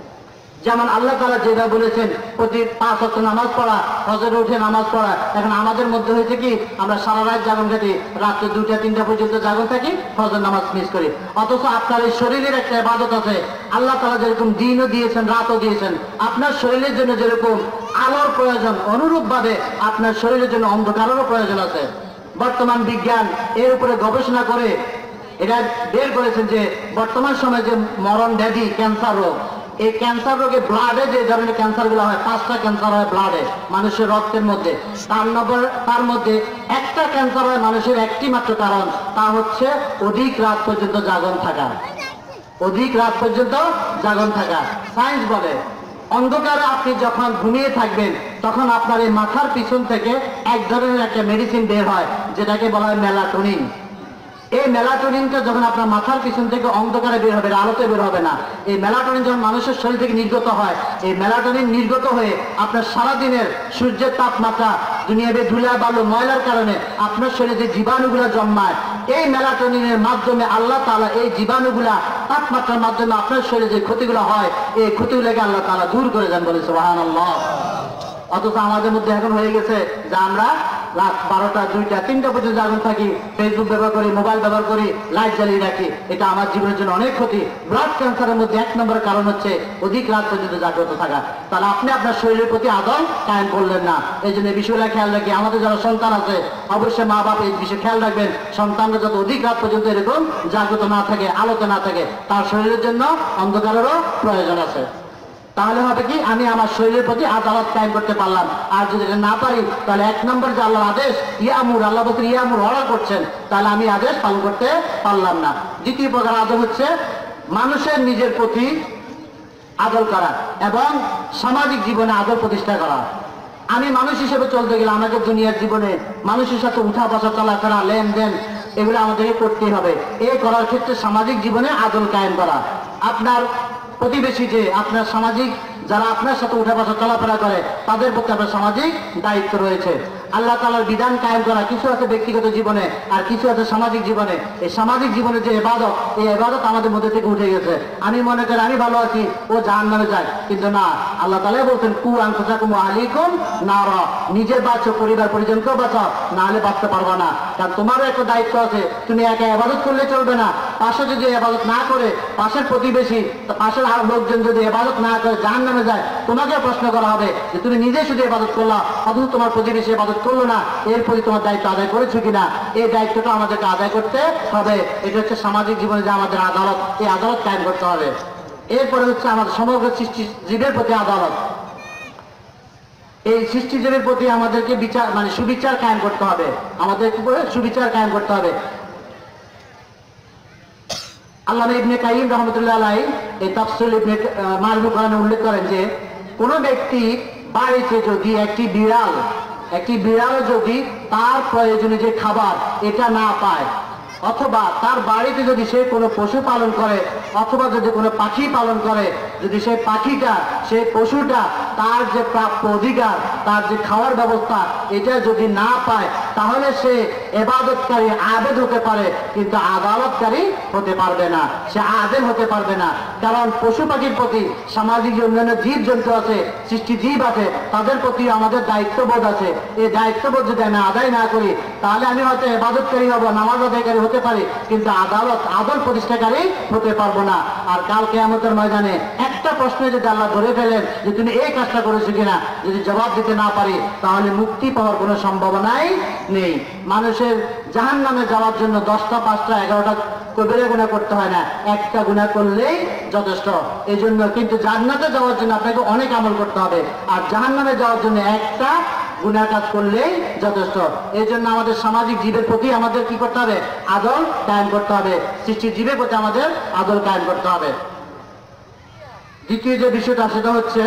C: যেমন আল্লাহ তাআলা যেটা বলেছেন প্রতি 5 ওয়াক্ত নামাজ পড়া, ফজরে উঠে নামাজ পড়া। এখন আমাদের মধ্যে হয়েছে কি, আমরা সারা রাত জাগন কাটি, রাত্রে 2টা-3টা পর্যন্ত জাগন থাকি, ফজর নামাজ মিস করি। অথচ আপনার এই শরীরের একটা ইবাদত আছে। আল্লাহ তাআলা যেরকম দিনও দিয়েছেন, রাতও দিয়েছেন, আপনার শরীরের জন্য যেরকম আলোর প্রয়োজন, অনুরূপভাবে আপনার শরীরের জন্য অন্ধকারেরও প্রয়োজন আছে। বর্তমান বিজ্ঞান এর উপরে গবেষণা করে এটা বের করেছেন যে বর্তমান সময়ে যে মরণ ব্যাধি, ক্যান্সার রোগ, এই ক্যান্সার রোগে ব্লাডে যে ধরনের ক্যান্সারগুলো হয়, 5টা ক্যান্সার হয় ব্লাডে, মানুষের রক্তের মধ্যে। তার মধ্যে একটা ক্যান্সার হয় মানুষের একটি মাত্র কারণ, তা হচ্ছে অধিক রাত পর্যন্ত জাগন থাকা। অধিক রাত পর্যন্ত জাগন থাকা। সায়েন্স বলে অন্ধকারে আপনি যখন ঘুমিয়ে থাকবেন, তখন আপনার এই মাথার পিছন থেকে এক ধরনের একটা মেডিসিন বের হয়, যেটাকে বলা হয় মেলাটোনিন। এই মেলাটোনিনটা যখন আপনার মাথার পিছন থেকে অন্ধকারে বের হবে, আলোতে বের হবে না, এই মেলাটোনিন যখন মানুষের শরীর থেকে নির্গত হয়, এই মেলাটোনিন নির্গত হয়ে আপনার সারাদিনের সূর্যের তাপমাত্রা, দুনিয়াবে ধুলা বালু ময়লার কারণে আপনার শরীরে যে জীবাণুগুলো জন্মায়, এই মেলাটোনিনের মাধ্যমে আল্লাহ তাআলা এই জীবাণুগুলা তাপমাত্রার মাধ্যমে আপনার শরীরে যে ক্ষতিগুলো হয়, এই ক্ষতিগুলোকে আল্লাহ তাআলা দূর করে দেন, বলে সুবহানাল্লাহ। অথচ আমাদের মধ্যে এখন হয়ে গেছে যে আমরা রাত 12টা 2টা 3টা পর্যন্ত আগুন থাকি, ফেসবুক ব্যবহার করি, মোবাইল ব্যবহার করি, লাইট জ্বালিয়ে রাখি, এটা আমার জীবনের জন্য অনেক ক্ষতি। ব্লাড ক্যান্সারের মধ্যে 1 নম্বর কারণ হচ্ছে অধিক রাত পর্যন্ত জাগ্রত থাকা। তাহলে আপনি আপনার শরীরের প্রতি আদর কায়েম করলেন না। এই জন্য এই বিষয়টা খেয়াল রাখি। আমাদের যারা সন্তান আছে অবশ্যই মা বাবা এই বিষয়ে খেয়াল রাখবেন, সন্তানরা যত অধিক রাত পর্যন্ত এরকম জাগ্রত না থাকে, আলোতে না থাকে, তার শরীরের জন্য অন্ধকারেরও প্রয়োজন আছে। তাহলে হবে কি, আমি আমার শরীরের প্রতি আদালত কায়েম করতে পারলাম। আর যদি এটা না পারি, তাহলে 1 নম্বর যে আল্লাহর আদেশ, ইয়ামুর, আল্লাহ বলতে ইয়ামুর, অর্ডার করছেন, তাহলে আমি আদেশ পালন করতে পারলাম না। দ্বিতীয় প্রকার আদব হচ্ছে মানুষের নিজের প্রতি আদর করা এবং সামাজিক জীবনে আদর প্রতিষ্ঠা করা। আমি মানুষ হিসেবে চলতে গেলে আমাকে দুনিয়ার জীবনে মানুষের সাথে উঠা বসা, চলাফেরা, লেনদেন, এগুলো আমাদেরকে করতেই হবে। এই করার ক্ষেত্রে সামাজিক জীবনে আদর কায়েম করা। আপনার প্রতিবেশী, যে আপনার সামাজিক যারা আপনার সাথে উঠা বসা চলাফেরা করে, তাদের প্রতি আপনার সামাজিক দায়িত্ব রয়েছে। আল্লাহ তাআলার বিধান কায়েম করা, কিছু আছে ব্যক্তিগত জীবনে আর কিছু আছে সামাজিক জীবনে। এই সামাজিক জীবনে যে ইবাদত, এই ইবাদত আমাদের মধ্যে থেকে উঠে গেছে। আমি মনে করি আমি ভালো আছি, ও জাহান্নামে যায়, কিন্তু না, আল্লাহ তাআলা বলছেন কু আনফুসাকুম ওয়া আহলিকুম নারা, নিজে বাঁচো, পরিবার পরিজনকেও বাঁচাও, না হলে বাঁচতে পারবা না। কারণ তোমারও একটা দায়িত্ব আছে, তুমি একা ইবাদত করলে চলবে না। পাশে যদি ইবাদত না করে, পাশের প্রতিবেশী, পাশের আর লোকজন যদি ইবাদত না করে জাহান্নামে যায়, তোমাকে প্রশ্ন করা হবে যে তুমি নিজে শুধু ইবাদত করলা, অথচ তোমার প্রতিবেশী ইবাদত করলো না, এর প্রতি তোমার দায়িত্ব আদায় করেছো কিনা। এই দায়িত্বটা আমাদেরকে আদায় করতে হবে। এটা হচ্ছে সামাজিক জীবনে যে আমাদের আদালত, এই আদালত কায়েম করতে হবে। এরপরে হচ্ছে আমাদের সমগ্র সৃষ্টিজীবের প্রতি আদালত। এই সৃষ্টিজীবের প্রতি আমাদেরকে বিচার, মানে সুবিচার কায়েম করতে হবে, আমাদেরকে সুবিচার কায়েম করতে হবে। আল্লামা ইবনে কাইয়িম রাহমাতুল্লাহ আলাইহি এই তাফসীর ইবনে মারুফুল কোরআনে উল্লেখ করেন যে কোন ব্যক্তি বাড়িতে যদি একটি বিড়াল যদি তার প্রয়োজনীয় যে খাবার এটা না পায়, অথবা তার বাড়িতে যদি সে কোনো পশু পালন করে, অথবা যদি কোনো পাখি পালন করে, যদি সেই পাখিটা, সেই পশুটা তার যে প্রাপ্য অধিকার, তার যে খাওয়ার ব্যবস্থা, এটা যদি না পায়, তাহলে সে ইবাদতকারী আবেদ হতে পারে, কিন্তু আদালতকারী হতে পারবে না, সে আদেল হতে পারবে না। কারণ পশু পাখির প্রতি, সামাজিক অন্যান্য জীব জন্তু আছে, সৃষ্টি জীব আছে, তাদের প্রতি আমাদের দায়িত্ববোধ আছে। এই দায়িত্ববোধ যদি আমি আদায় না করি, তাহলে আমি হয়তো ইবাদতকারী হব, নামাজ আদায়কারী হতে পারি, কিন্তু আদল প্রতিষ্ঠাকারী হতে পারবো না। আর কাল কিয়ামতের ময়দানে একটা প্রশ্নে যদি আল্লাহ ধরে ফেলেন যে তুমি এই কাজটা করেছো কিনা, যদি জবাব দিতে না পারি, তাহলে মুক্তি পাওয়ার কোনো সম্ভাবনাই নেই। মানুষের জাহান্নামে যাওয়ার জন্য 10টা 5টা 11টা কবিরা গুনাহ করতে হয় না, একটা গুনাহ করলেই যথেষ্ট। এই জন্য কিন্তু জান্নাতে যাওয়ার জন্য আপনাকে অনেক আমল করতে হবে, আর জাহান্নামে যাওয়ার জন্য একটা গুনাহ কাজ করলেই যথেষ্ট। এই জন্য আমাদের সামাজিক জীবের প্রতি আমাদের কি করতে হবে, আদল কায়েম করতে হবে। সৃষ্টির জীবের প্রতি আমাদের আদল কায়েম করতে হবে। দ্বিতীয় যে বিষয়টা সেটা হচ্ছে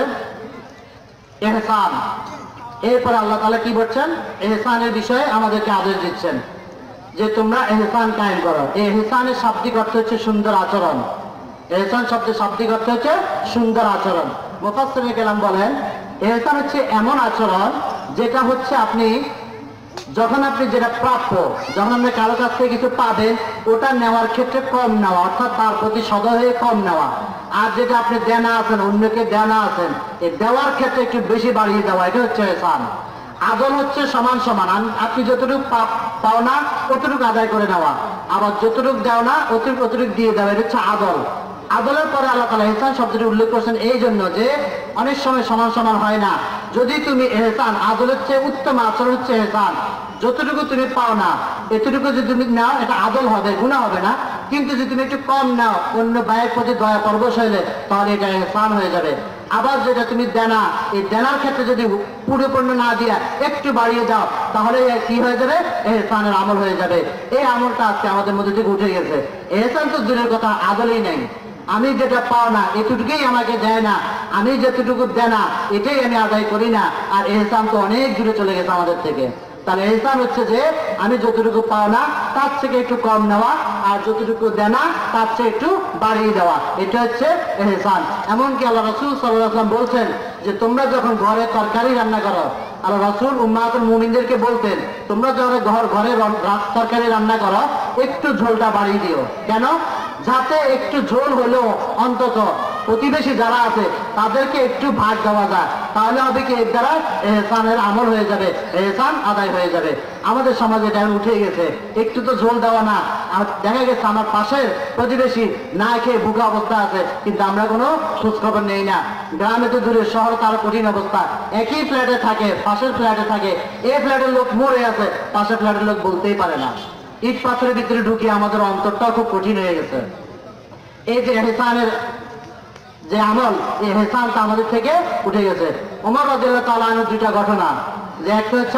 C: ইহসান। এরপর আল্লাহ তাআলা কি বলছেন, ইহসানের বিষয়ে আমাদেরকে আদেশ দিচ্ছেন যে তোমরা ইহসান কায়েম করো। এই ইহসানের শাব্দিক অর্থ হচ্ছে সুন্দর আচরণ। ইহসান শব্দের শাব্দিক অর্থ হচ্ছে সুন্দর আচরণ। মুফাসসিরিন কেরাম বলেন ইহসান হচ্ছে এমন আচরণ যেটা হচ্ছে আপনি যখন আপনি যেটা প্রাপ্য, যখন আপনি কারো কাছ থেকে কিছু পাবেন, ওটা নেওয়ার ক্ষেত্রে কম নেওয়া, অর্থাৎ তার প্রতি সদয় হয়ে কম নেওয়া। আর যেটা আপনি দেনা আছেন, অন্যকে দেনা আছেন, এই দেওয়ার ক্ষেত্রে একটু বেশি বাড়িয়ে দেওয়া, এটা হচ্ছে ইহসান। আদল হচ্ছে সমান সমান, আপনি যতটুকু পাও না ততটুকু আদায় করে নেওয়া, আবার যতটুকু দেও না অতটুকু দিয়ে দেওয়া, এটা হচ্ছে আদল। আদলের পরে আল্লাহ তাআলা ইহসান শব্দটি উল্লেখ করছেন এই জন্য যে অনেক সময় সমান সমান হয় না। যদি তুমি ইহসান, আদলের চেয়ে উত্তম আচরণ হচ্ছে ইহসান। যতটুকু তুমি পাও না এতটুকু যদি তুমি নাও, এটা আদল হবে, গুনাহ হবে না। কিন্তু যদি তুমি একটু কম নাও, অন্য ভাইয়ের প্রতি দয়া পরবশ হইলে, তাহলে এটা ইহসান হয়ে যাবে। আবার যেটা তুমি দেনা, এই দেনার ক্ষেত্রে যদি পুরোপূর্ণ না দিয়া একটু বাড়িয়ে দাও, তাহলে কি হয়ে যাবে, ইহসানের আমল হয়ে যাবে। এই আমলটা আজকে আমাদের মধ্যে থেকে উঠে গেছে। ইহসান তো দূরের কথা, আদলই নেই। আমি যেটা পাও না এতটুকুই আমাকে দেয় না, আমি যেতটুকু দেনা এটাই আমি আদায় করি না, আর ইহসান তো অনেক দূরে চলে গেছে আমাদের থেকে। তাহলে ইহসান হচ্ছে যে আমি যতটুকু পাও না তার থেকে একটু কম নেওয়া, আর যতটুকু দেনা তার চেয়ে একটু বাড়িয়ে দেওয়া, এটা হচ্ছে ইহসান। এমনকি আল্লাহ রাসূল সাল্লাল্লাহু আলাইহি ওয়াসাল্লাম বলছেন যে তোমরা যখন ঘরে তরকারি রান্না করো, আল্লাহ রাসূল উম্মাতুল মুমিনদেরকে বলতেন তোমরা যখন ঘরে তরকারি রান্না করো একটু ঝোলটা বাড়িয়ে দিও। কেন? যাতে একটু ঝোল হলেও অন্তত প্রতিবেশী যারা আছে তাদেরকে একটু ভাগ দেওয়া যায়, তাহলে হবে কি এর দ্বারা এহসানের আমল হয়ে যাবে, এহসান আদায় হয়ে যাবে। আমাদের সমাজে এটা উঠে গেছে, একটু তো ঝোল দেওয়া না। দেখা গেছে আমার পাশের প্রতিবেশী না খেয়ে ভুকা অবস্থা আছে, কিন্তু আমরা কোনো খোঁজখবর নেই না। গ্রামে তো দূরে, শহর তার কঠিন অবস্থা। একই ফ্ল্যাটে থাকে, পাশের ফ্ল্যাটে থাকে, এই ফ্ল্যাটের লোক মরে আছে, পাশের ফ্ল্যাটের লোক বলতেই পারে না। ইট পাথরের ভিতরে ঢুকিয়ে আমাদের অন্তরটাও খুব কঠিন হয়ে গেছে। এই যে এহসানের যে আমল, এই এহসানটা আমাদের থেকে উঠে গেছে। ওমর রাদিয়াল্লাহু তাআলা আনহু দুইটা ঘটনা, যে একটা হচ্ছে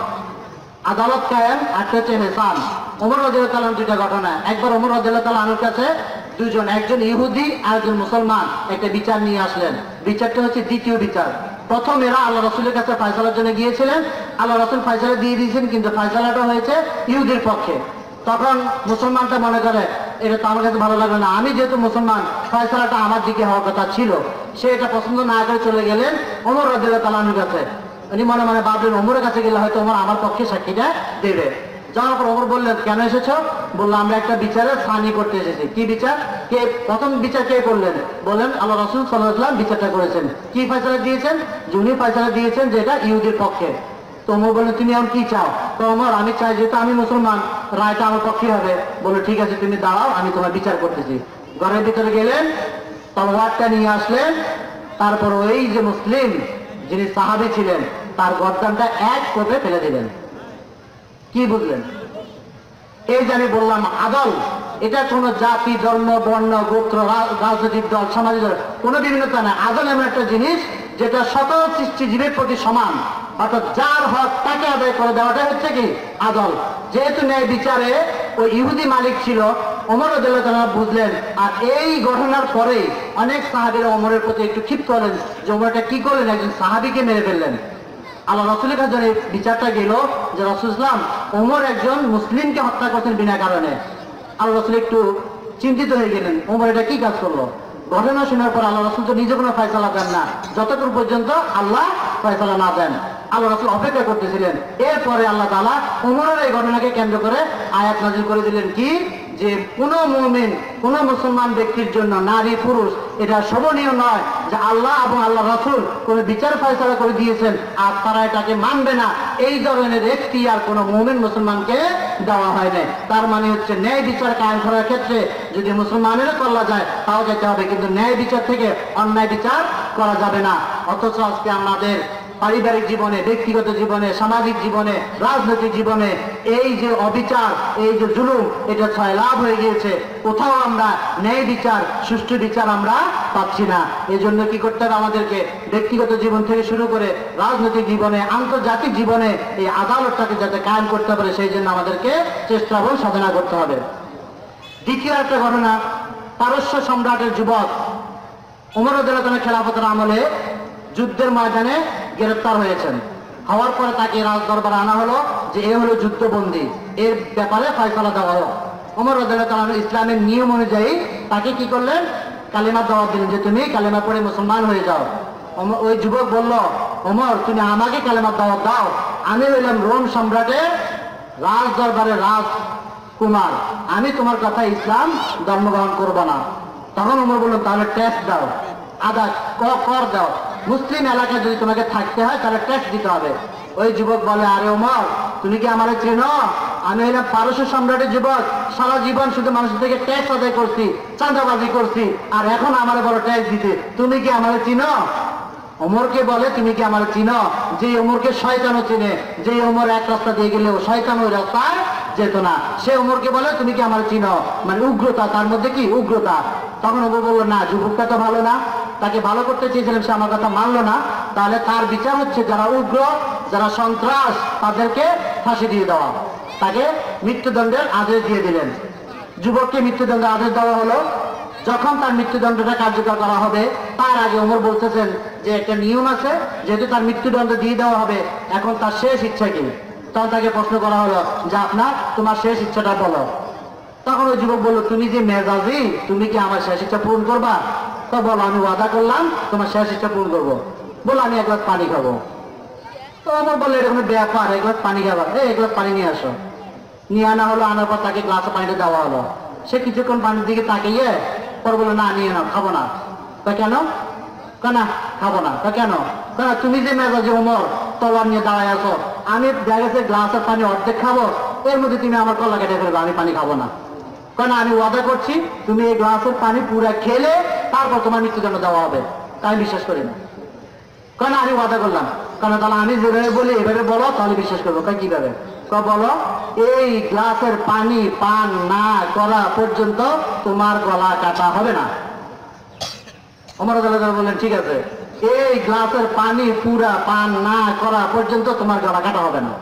C: আদালত কায়েম, একটা হচ্ছে এহসান। ওমর রাদিয়াল্লাহু তাআলা দুইটা ঘটনা। একবার ওমর রাদিয়াল্লাহু তাআলা আনহুর কাছে দুজন, একজন ইহুদি আর একজন মুসলমান, একটা বিচার নিয়ে আসলেন। বিচারটা হচ্ছে দ্বিতীয় বিচার। প্রথম এরা আল্লাহ রাসূলের কাছে ফয়সালার জন্য গিয়েছিলেন, আল্লাহ রাসূল ফয়সালা দিয়ে দিয়েছেন, কিন্তু ফয়সালাটা হয়েছে ইহুদির পক্ষে। তখন মুসলমানটা মনে করে এটা তো আমার কাছে ভালো লাগবে না, আমি যেহেতু মুসলমান, ফয়সালাটা আমার দিকে হওয়ার কথা ছিল। সে এটা পছন্দ না করে চলে গেলেন ওমর রাদিয়াল্লাহু তাআলা আনহুর কাছে। উনি মনে মনে ভাবলেন ওমরের কাছে গেলে হয়তো ওমর আমার পক্ষে সাক্ষীটা দেবে। যাওয়ার পর ওমর বললেন, কেন এসেছো? বললো, আমরা একটা বিচারে সানি করতে এসেছি। কি বিচার? কে প্রথম বিচার কে করলেন? বলেন আল্লাহ রাসূল সাল্লাল্লাহু আলাইহি ওয়াসাল্লাম বিচারটা করেছেন। কি ফয়সালা দিয়েছেন? উনি ফয়সালা দিয়েছেন যে এটা ইহুদির পক্ষে। তো ওমর বললেন, তুমি এখন কি চাও? তো ওমর, আমি চাই যেহেতু আমি মুসলমান, রায়টা আমার পক্ষে হবে। বললো, ঠিক আছে, তুমি দাঁড়াও, আমি তোমার বিচার করতেছি। ঘরের ভিতরে গেলেন, তলোয়ারটা নিয়ে আসলেন। তারপর ওই যে মুসলিম যিনি সাহাবী ছিলেন তার গর্দানটা এক কোপে ফেলে দিলেন। কি বুঝলেন? এই যে আমি বললাম আদল, এটা কোনো জাতি, ধর্ম, বর্ণ, গোত্র, রাজনৈতিক দল, সামাজিক দল কোনো বিভিন্নতা না। আদল এমন একটা জিনিস যেটা সকল সৃষ্টিজীবের প্রতি সমান, অর্থাৎ যার হক তাকে আদায় করে দেওয়াটা হচ্ছে কি আদল। যেহেতু ন্যায় বিচারে ওই ইহুদি মালিক ছিল, ওমর রাদিয়াল্লাহু তাআলা বুঝলেন। আর এই ঘটনার পরে অনেক সাহাবীরা ওমরের প্রতি একটু ক্ষিপ্ত হলেন যে ওমরটা কি করলেন, একজন সাহাবীকে মেরে ফেললেন। আল্লাহ রাসূলের কাছে বিচারটা গেল যে রাসূল সাল্লাল্লাহু আলাইহি ওয়াসাল্লাম ওমর একজন মুসলিমকে হত্যা করছেন বিনা কারণে। আল্লাহ রাসূল একটু চিন্তিত হয়ে গেলেন, ওমর এটা কি কাজ করলো? ঘটনা শোনার পর আল্লাহ রাসূল তো নিজে কোনো ফয়সালা দেন না যতক্ষণ পর্যন্ত আল্লাহ ফয়সালা না দেন। আল্লাহ রাসূল অপেক্ষা করতেছিলেন। এরপরে আল্লাহ তাআলা ওমরের এই ঘটনাকে কেন্দ্র করে আয়াত নাযিল করে দিলেন কি, যে কোন মুমিন, কোন মুসলমান ব্যক্তির জন্য, নারী পুরুষ, এটা শোভনীয় নয় যে আল্লাহ এবং আল্লাহ রাসূল কোন বিচার ফয়সালা করে দিয়েছেন আর তারা এটাকে মানবে না। এই ধরনের এখতিয়ার কোন মুমিন মুসলমানকে দেওয়া হয় না। তার মানে হচ্ছে ন্যায় বিচার কায়েম করার ক্ষেত্রে যদি মুসলমানেরও করা যায় তাও যেতে হবে, কিন্তু ন্যায় বিচার থেকে অন্যায় বিচার করা যাবে না। অথচ আজকে আমাদের পারিবারিক জীবনে, ব্যক্তিগত জীবনে, সামাজিক জীবনে, রাজনৈতিক জীবনে এই যে অবিচার, এই যে জুলুম, এটা ছয়লাভ হয়ে গিয়েছে। কোথাও আমরা ন্যায় বিচার, সুষ্ঠু বিচার আমরা পাচ্ছি না। এই জন্য কি করতে হবে আমাদেরকে? ব্যক্তিগত জীবন থেকে শুরু করে রাজনৈতিক জীবনে, আন্তর্জাতিক জীবনে এই আদালতটাকে যাতে কায়েম করতে পারে সেই জন্য আমাদেরকে চেষ্টা এবং সাধনা করতে হবে। দ্বিতীয় একটা ঘটনা, পারস্য সম্রাটের যুবক ওমর রাদিয়াল্লাহু তাআলা খেলাফতের আমলে যুদ্ধের ময়দানে গ্রেফতার হয়েছেন। হওয়ার পরে তাকে রাজদরবারে আনা হলো যে এ হলো যুদ্ধবন্দী, এর ব্যাপারে ফয়সালা দেওয়া হলো। ওমর রাদিয়াল্লাহু তাআলা ইসলামের নিয়ম অনুযায়ী তাকে কি করলেন? কালেমা দাওয়াত দিলেন যে তুমি কালেমা পড়ে মুসলমান হয়ে যাও। ওই যুবক বলল, ওমর তুমি আমাকে কালেমা দাওয়াত দাও, আমি হইলাম রোম সম্রাটের রাজদরবারের রাজকুমার, আমি তোমার কথা ইসলাম ধর্মগ্রহণ করবো না। তখন ওমর বলল, তাহলে ট্যাক্স দাও, আদায় কর দাও। মুসলিম এলাকায় যদি তোমাকে থাকতে হয় তাহলে ট্যাক্স দিতে হবে। ওই যুবক বলে, আরে ওমর তুমি কি আমারে চেনো? আমি হইলাম পারস্য সম্রাটের যুবক, সারা জীবন শুধু মানুষের থেকে ট্যাক্স আদায় করছি, চাঁদাবাজি করছি, আর এখন আমার বড় ট্যাক্স দিতে, তুমি কি আমারে চিনো? ওমরকে বলে, তুমি কি আমারে চিনো? যে ওমরকে শয়তানও চিনে, যে ওমর এক রাস্তা দিয়ে গেলেও শয়তান ওই রাস্তায় যেত না, সে ওমরকে বলে তুমি কি আমার চিনো, মানে উগ্রতা, তার মধ্যে কি উগ্রতা। তখন ওমর বললো, না যুবকটা তো ভালো না, তাকে ভালো করতে চেয়েছিলাম, সে আমার কথা মানলো না, তাহলে তার বিচার হচ্ছে যারা উগ্র, যারা সন্ত্রাস, তাদেরকে ফাঁসি দিয়ে দেওয়া। তাকে মৃত্যুদণ্ডের আদেশ দিয়ে দিলেন। যুবককে মৃত্যুদণ্ডের আদেশ দেওয়া হলো। যখন তার মৃত্যুদণ্ডটা কার্যকর করা হবে তার আগে ওমর বলতেছেন যে একটা নিয়ম আছে, যেহেতু তার মৃত্যুদণ্ড দিয়ে দেওয়া হবে, এখন তার শেষ ইচ্ছা কি? তখন তাকে প্রশ্ন করা হলো যে তোমার শেষ ইচ্ছাটা বলো। তখন ওই যুবক বললো, তুমি যে মেজাজি, তুমি কি আমার শেষ ইচ্ছা পূরণ করবা? তো বলো, আমি ওয়াদা করলাম তোমার শেষ ইচ্ছা পূরণ করবো। বলো, আমি এক গ্লাস পানি খাবো। তো আমার বললো, এটা কোনো ব্যাপার, এক গ্লাস পানি খাবার, এক গ্লাস পানি নিয়ে আসো। নিয়ে আনা হলো। আনার পর তাকে গ্লাসে পানিটা দেওয়া হলো। সে কিছুক্ষণ পানির দিকে তাকিয়ে পর বললো, না নিয়ে নাও, খাবো না। তা কেন? না খাবো না। তা কেন? তুমি যে মেজাজে ওমর তলোয়ার নিয়ে দাঁড়ায় আছো, আমি দেখা গেছে গ্লাসের পানি অর্ধেক খাবো, এর মধ্যে তুমি আমার কল্লা কেটে ফেলবে, আমি পানি খাবো না। কেন? আমি ওয়াদা করছি তুমি এই গ্লাসের পানি পুরা খেলে তারপর তোমার মৃত্যুদণ্ড দেওয়া হবে। তাই বিশ্বাস করি না। কেন? আমি ওয়াদা করলাম। কেন? তাহলে আমি যেভাবে বলি এভাবে বলো, তাহলে বিশ্বাস করবো। কিভাবে? বলো, এই গ্লাসের পানি পান না করা পর্যন্ত তোমার গলা কাটা হবে না। ওমর রাদিয়াল্লাহু বললেন ঠিক আছে, এই গ্লাসের পানি পুরা পান না করা পর্যন্ত তোমার গলা কাটা হবে না।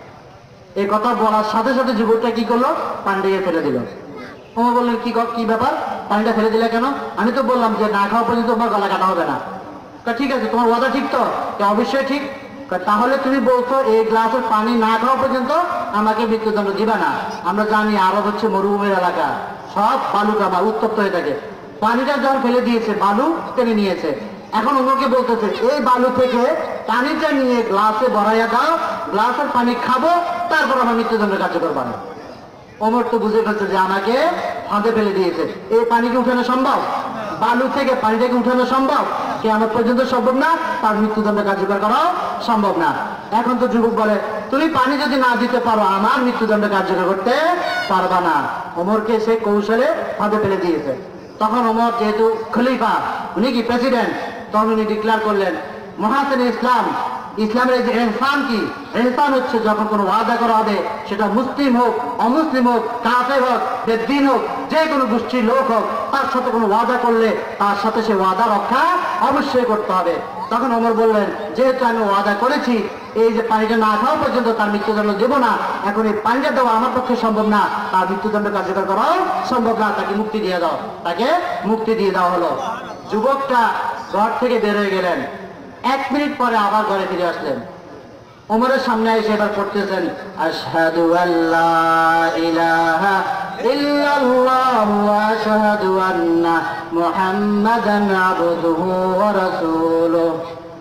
C: এই কথা বলার সাথে সাথে যুবকটা কি করলো? পানিটা ফেলে দিল। ওমর বললেন কি ব্যাপার, পানিটা ফেলে দিলে কেন? আমি তো বললাম যে না খাওয়া পর্যন্ত তোমার গলা কাটা হবে না। ঠিক আছে, তোমার ওয়াদা ঠিক তো? অবশ্যই ঠিক। তাহলে তুমি বলছো এই গ্লাসের পানি না খাওয়া পর্যন্ত আমাকে মৃত্যুদণ্ড দিবে না। আমরা জানি আরব হচ্ছে মরুভূমির এলাকা, সব বালুকামা উত্তপ্ত হয়ে থাকে। পানিটা যখন ফেলে দিয়েছে বালু টেনে নিয়েছে, এখন ওমরকে বলতেছে এই বালু থেকে পানিটা নিয়ে গ্লাসে ভরাইয়া দাও, গ্লাসের পানি খাবো, তারপর আমার মৃত্যুদণ্ড কার্যকর বানাবো। ওমর তো বুঝে ফেলছে যে আমাকে ফাঁদে ফেলে দিয়েছে। এই পানিকে উঠানো সম্ভব? বালু থেকে পানিটাকে উঠানো সম্ভব? কিয়ামত পর্যন্ত সম্ভব না, তার মৃত্যুদণ্ড কার্যকর করাও সম্ভব না। এখন তো যুবক বলে তুমি পানি যদি না দিতে পারো আমার মৃত্যুদণ্ড কার্যকর করতে পারবা না। ওমরকে সে কৌশলে ফাঁদে ফেলে দিয়েছে। তখন ওমর যেহেতু খলিফা, উনি কি প্রেসিডেন্ট, তখন উনি ডিক্লেয়ার করলেন মহাসেন ইসলাম, ইসলামের যে ইহসান কি? ইহসান হচ্ছে যখন কোনো ওয়াদা করা হবে, সেটা মুসলিম হোক অমুসলিম হোক কাফের হোক বেদ্দিন হোক যে কোনো গোষ্ঠীর লোক হোক, তার সাথে কোনো ওয়াদা করলে তার সাথে সে ওয়াদা রক্ষা অবশ্যই করতে হবে। তখন ওমর বললেন যেহেতু আমি ওয়াদা করেছি এই যে পানিটা না খাওয়া পর্যন্ত তার মৃত্যুদণ্ড দেব না, এখন এই পানিটা দেওয়া আমার পক্ষে সম্ভব না, তার মৃত্যুদণ্ড কার্যকর করাও সম্ভব না, তাকে মুক্তি দিয়ে দাও। তাকে মুক্তি দিয়ে দেওয়া হলো। যুবকটা ঘর থেকে বের হয়ে গেলেন। 1 মিনিট পরে আবার ঘরে ফিরে আসলেন। ওমরের সামনে এসে এবার পড়তেছেন আশহাদু আল্লা ইলাহা ইল্লাল্লাহু ওয়া আশহাদু আন্না মুহাম্মাদান আবদুহু ওয়া রাসূলুহু।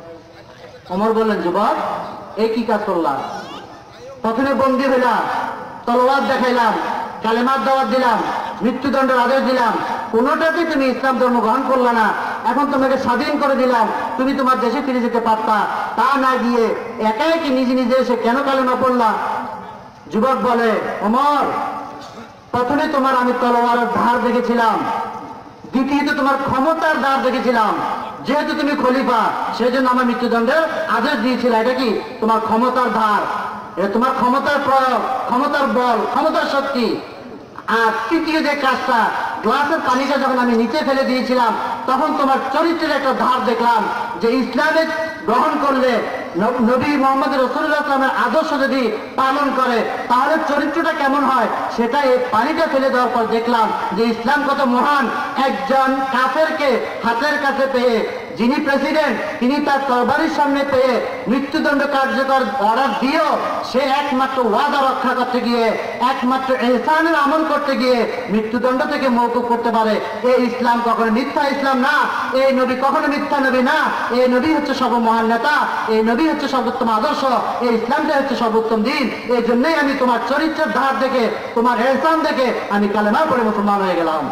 C: ওমর বললেন যুবক এই কি কাজ করলাম? প্রথমে বন্দী হইলাম, তলোয়ার দেখাইলাম, কালেমার দাওয়াত দিলাম, মৃত্যুদণ্ডের আদেশ দিলাম, কোনোটাতে তুমি ইসলাম ধর্ম গ্রহণ করলা না। এখন তোমাকে স্বাধীন করে দিলাম, তুমি তোমার দেশে ফিরে যেতে পারতা, তা না গিয়ে একাই কি নিজে নিজে এসে কেন কালেমা পড়লা? যুবক বলে ওমর প্রথমে তোমার আমি তলোয়ারের ধার দেখেছিলাম, দ্বিতীয়ত তোমার ক্ষমতার ধার দেখেছিলাম। যেহেতু তুমি খলিফা সেই জন্য আমার মৃত্যুদণ্ডের আদেশ দিয়েছিল। এটা কি? তোমার ক্ষমতার ধার, এটা তোমার ক্ষমতার প্রয়োগ, ক্ষমতার বল, ক্ষমতার শক্তি। আর তৃতীয় যে কাজটা, গ্লাসের পানিটা যখন আমি নিচে ফেলে দিয়েছিলাম তখন তোমার চরিত্রের একটা ধার দেখলাম, যে ইসলামে গ্রহণ করলে নবী মোহাম্মদ রাসূলুল্লাহ সাল্লাল্লাহু আলাইহি ওয়াসাল্লামের আদর্শ যদি পালন করে তাহলে চরিত্রটা কেমন হয়, সেটা এই পানিটা ফেলে দেওয়ার পর দেখলাম যে ইসলাম কত মহান। একজন কাফেরকে হাতের কাছে পেয়ে, যিনি প্রেসিডেন্ট তিনি তার তরবারির সামনে পেয়ে মৃত্যুদণ্ড কার্যকর অর্ডার দিয়েও সে একমাত্র ওয়াদা রক্ষা করতে গিয়ে, একমাত্র ইহসানের আমল করতে গিয়ে মৃত্যুদণ্ড থেকে মওকুফ করতে পারে। এই ইসলাম কখনো মিথ্যা ইসলাম না, এই নবী কখনো মিথ্যা নবী না, এই নবী হচ্ছে সর্বমহান নেতা, এই নবী হচ্ছে সর্বোত্তম আদর্শ, এই ইসলামটা হচ্ছে সর্বোত্তম দিন। এই জন্যই আমি তোমার চরিত্রের ধার দেখে, তোমার ইহসান দেখে আমি কালেমা পড়ে মুসলমান হয়ে গেলাম।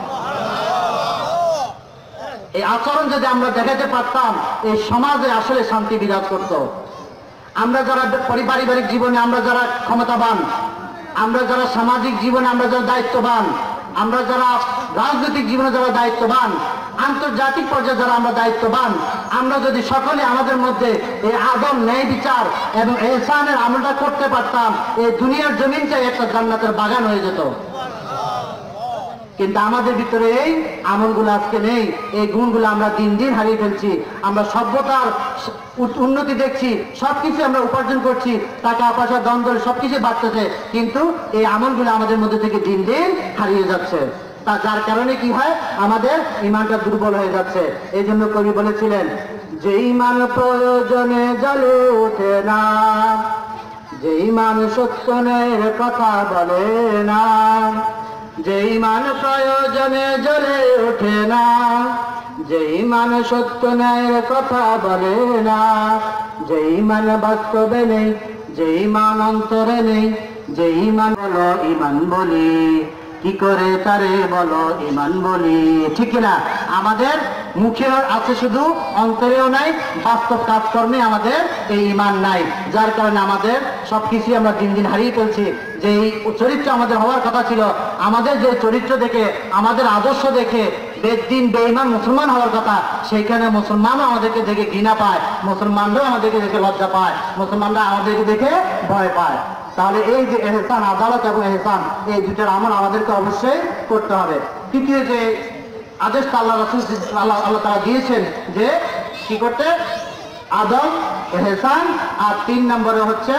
C: এই আচরণ যদি আমরা দেখাতে পারতাম এই সমাজে আসলে শান্তি বিরাজ করত। আমরা যারা পারিবারিক জীবনে আমরা যারা ক্ষমতাবান, আমরা যারা সামাজিক জীবনে আমরা যারা দায়িত্ববান, আমরা যারা রাজনৈতিক জীবনে যারা দায়িত্ববান, আন্তর্জাতিক পর্যায়ে যারা আমরা দায়িত্ববান, আমরা যদি সকলে আমাদের মধ্যে এই আদম, ন্যায় বিচার এবং ইহসানের আমলটা করতে পারতাম, এই দুনিয়ার জমিনটাই একটা জান্নাতের বাগান হয়ে যেত। কিন্তু আমাদের ভিতরে এই আমলগুলো আজকে নেই, এই গুণগুলো আমরা দিন দিন হারিয়ে ফেলছি। আমরা সভ্যতার উন্নতি দেখছি, সবকিছু আমরা উপার্জন করছি, টাকা পয়সা দ্বন্দ্ব সবকিছু বাড়তেছে, কিন্তু এই আমলগুলো আমাদের মধ্যে থেকে দিন দিন হারিয়ে যাচ্ছে। তা যার কারণে কি হয়, আমাদের ইমানটা দুর্বল হয়ে যাচ্ছে। এই জন্য কবি বলেছিলেন যে ইমান প্রয়োজনে জ্বলে ওঠে না, যে ইমান সত্যনের কথা বলে না, যে ইমান প্রয়োজনে জ্বলে ওঠে না, যে ইমান সত্য ন্যায়ের কথা বলে না, যে ইমান বাস্তবে নেই, যে ইমান অন্তরে নেই, যে ইমান হলো ইমান বলি, কি করে তারে বলো ইমান বলি, ঠিক কিনা? আমাদের মুখে আছে শুধু, অন্তরেও নাই, বাস্তব কাজকর্মে আমাদের এই ইমান নাই, যার কারণে আমাদের সবকিছু আমরা দিন দিন হারিয়ে ফেলছি। যে এই চরিত্র আমাদের হওয়ার কথা ছিল, আমাদের যে চরিত্র দেখে, আমাদের আদর্শ দেখে বেদিন বেঈমান মুসলমান হওয়ার কথা, সেইখানে মুসলমানও আমাদেরকে দেখে ঘৃণা পায়, মুসলমানরাও আমাদেরকে দেখে লজ্জা পায়, মুসলমানরা আমাদেরকে দেখে ভয় পায়। তাহলে এই যে এহসান, আদালত এবং এহসান, এই দুটার আমল আমাদেরকে অবশ্যই করতে হবে। তৃতীয় যে আদেশটা আল্লাহ রাসূল আল্লাহ তাআলা দিয়েছেন যে কি করতে, আদল, এহসান, আর 3 নম্বরে হচ্ছে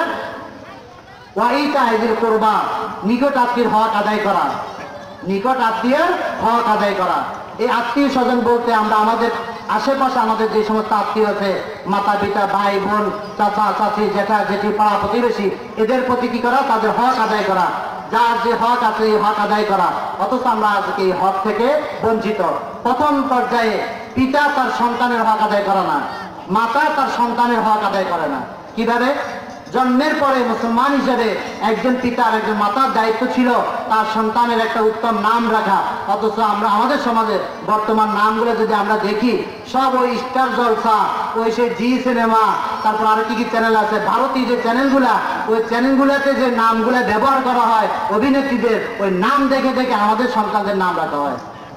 C: ওয়াইতা ইযিল কুরবা, নিকট আত্মীয়ের হক আদায় করা, নিকট আত্মীয়ের হক আদায় করা। এই আত্মীয় স্বজন বলতে আমরা আমাদের আশেপাশে আমাদের যে সমস্ত আত্মীয় আছে, মাতা পিতা, ভাই বোন, চাচা চাচি, জেঠা জেঠি, পাড়া প্রতিবেশী, এদের প্রতি কি করা, তাদের হক আদায় করা, যার যে হক আছে এই হক আদায় করা। অথচ আমরা আজকে এই হক থেকে বঞ্চিত। প্রথম পর্যায়ে পিতা তার সন্তানের হক আদায় করে না, মাতা তার সন্তানের হক আদায় করে না। কিভাবে? জন্মের পরে মুসলমান হিসেবে একজন পিতার, একজন মাতার দায়িত্ব ছিল তার সন্তানের একটা উত্তম নাম রাখা। অথচ আমরা আমাদের সমাজে বর্তমান নামগুলো যদি আমরা দেখি, সব ওই স্টার জলসা, ওই সেই জি সিনেমা, তারপর আরো কি কি চ্যানেল আছে, ভারতীয় যে চ্যানেলগুলা, ওই চ্যানেলগুলোতে যে নামগুলো ব্যবহার করা হয় অভিনেত্রীদের, ওই নাম দেখে দেখে আমাদের সন্তানদের নাম রাখা হয়।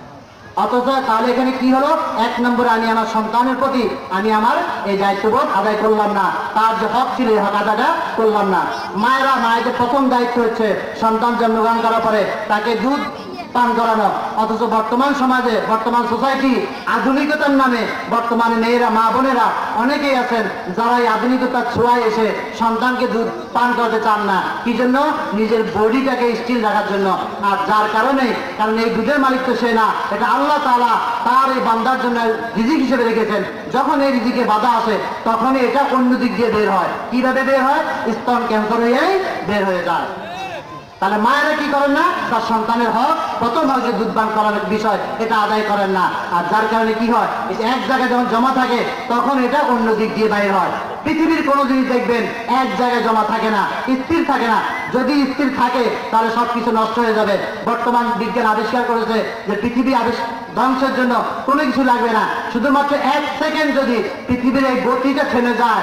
C: অথচ তাহলে এখানে কি হলো, 1 নম্বরে আমি আমার সন্তানের প্রতি আমি আমার এই দায়িত্ববোধ আদায় করলাম না, তার যে হক ছিল এই হক আদায়টা করলাম না। মায়েদের প্রথম দায়িত্ব হচ্ছে সন্তান জন্মগ্রহণ করার পরে তাকে দুধ পান করানো। অথচ বর্তমান সমাজে, বর্তমান সোসাইটি, আধুনিকতার নামে বর্তমানে মেয়েরা, মা বোনেরা অনেকেই আছেন যারা এই আধুনিকতার ছোঁয়ায় এসে সন্তানকে দুধ পান করতে চান না। কি জন্য? নিজের বডিটাকে স্টিল রাখার জন্য। আর যার কারণে, কারণ এই দুধের মালিক তো সে না, এটা আল্লাহ তাআলা তার এই বান্দার জন্য রিজিক হিসেবে রেখেছেন। যখন এই রিজিকে বাধা আসে তখনই এটা অন্য দিক দিয়ে বের হয়। কিভাবে বের হয়? স্তন ক্যান্সার হয়েই বের হয়ে যায়। তাহলে মায়েরা কি করেন না, তার সন্তানের হক প্রথম ভাগে দুধ পান করানোর বিষয় এটা আদায় করেন না। আর যার কারণে কি হয়, এক জায়গায় যখন জমা থাকে তখন এটা অন্য দিক দিয়ে বাইর হয়। পৃথিবীর কোনো জিনিস দেখবেন এক জায়গায় জমা থাকে না, স্থির থাকে না। যদি স্থির থাকে তাহলে সবকিছু নষ্ট হয়ে যাবে। বর্তমান বিজ্ঞান আবিষ্কার করেছে যে পৃথিবী ধ্বংসের জন্য কোনো কিছু লাগবে না, শুধুমাত্র 1 সেকেন্ড যদি পৃথিবীর এই গতিটা থেমে যায়,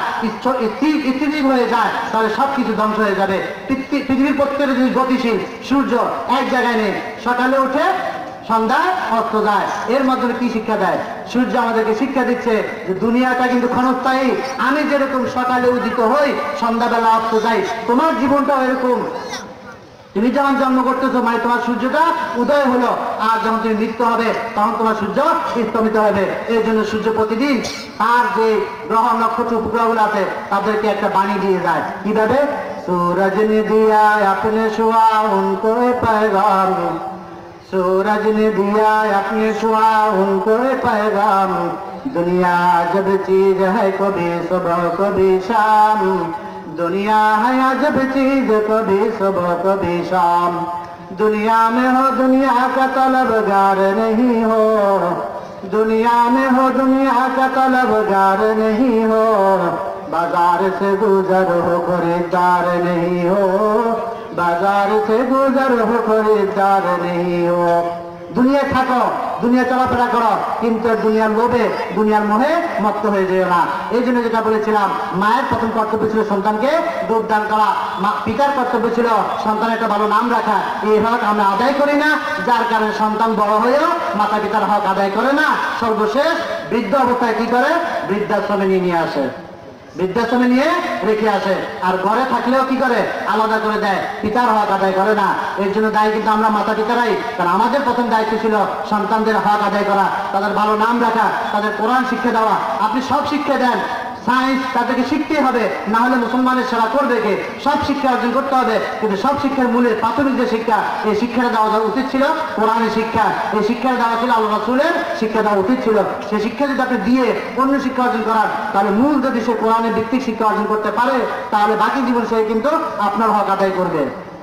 C: স্থির হয়ে যায়, তাহলে সবকিছু ধ্বংস হয়ে যাবে। পৃথিবীর প্রত্যেকটা জিনিস গতিশীল। সূর্য এক জায়গায় নেই, সকালে উঠে সন্ধ্যায় অস্ত যায়। এর মাধ্যমে কি শিক্ষা দেয়? সূর্য আমাদেরকে শিক্ষা দিচ্ছে যে দুনিয়াটা কিন্তু ক্ষণস্থায়ী। আমি যেরকম সকালে উদিত হই, সন্ধ্যাবেলা অস্ত যাই, তোমার জীবনটাও এরকম। তুমি যখন জন্ম করতেছো মানে তোমার সূর্যটা উদয় হলো, আর যখন তুমি মৃত্যু হবে তখন তোমার সূর্য স্তমিত হবে। এই জন্য সূর্য প্রতিদিন তার যে গ্রহ নক্ষত্র উপগ্রহগুলো আছে তাদেরকে একটা বাণী দিয়ে যায়। কিভাবে? सूरज ने दिया अपने शुआ उनको पैगाम, सूरज ने दिया अपने शुआ उनको पैगाम, दुनिया अजब चीज है कभी सुबह कभी शाम, दुनिया है अजब चीज कभी सुबह कभी शाम, दुनिया में हो दुनिया का तलबगार नहीं हो, दुनिया में हो दुनिया का तलबगार नहीं हो, बाजार से गुजर हो खरीदार नहीं हो, बाजार से गुजर हो खरीदार नहीं हो। দুনিয়া থাকো, দুনিয়া চলাফেরা করো, কিন্তু দুনিয়ার লোভে, দুনিয়ার মোহে মত্ত হয়ে যেও না। এই জন্য যেটা বলেছিলাম, মায়ের প্রথম কর্তব্য ছিল সন্তানকে দুধ দান করা, পিতার কর্তব্য ছিল সন্তানের একটা ভালো নাম রাখা। এই হক আমরা আদায় করি না, যার কারণে সন্তান বড় হয়েও মাতা পিতার হক আদায় করে না। সর্বশেষ বৃদ্ধ অবস্থায় কি করে? বৃদ্ধাশ্রমে নিয়ে আসে, বৃদ্ধাশ্রমে নিয়ে রেখে আসে। আর ঘরে থাকলেও কি করে? আলাদা করে দেয়, পিতার হক আদায় করে না। এর জন্য দায়ী কিন্তু আমরা মাতা পিতারাই। কারণ আমাদের প্রথম দায়িত্ব ছিল সন্তানদের হক আদায় করা, তাদের ভালো নাম রাখা, তাদের কোরআন শিক্ষা দেওয়া। আপনি সব শিক্ষা দেন, সায়েন্স তাদেরকে শিখতে হবে, না হলে মুসলমানের সেরা করবে কে? সব শিক্ষা অর্জন করতে হবে, কিন্তু সব শিক্ষার মূলে প্রাথমিক যে শিক্ষা, এই শিক্ষাটা দেওয়া উচিত ছিল কোরআনের শিক্ষা। এই শিক্ষাটা দেওয়া ছিল আল্লাহ রাসূলের শিক্ষা দেওয়া উচিত ছিল। সেই শিক্ষা যদি আপনি দিয়ে অন্য শিক্ষা অর্জন করার, তাহলে মূল যদি সে কোরআনের ভিত্তিক শিক্ষা অর্জন করতে পারে, তাহলে বাকি জীবন সে কিন্তু আপনার হক আদায় করবে।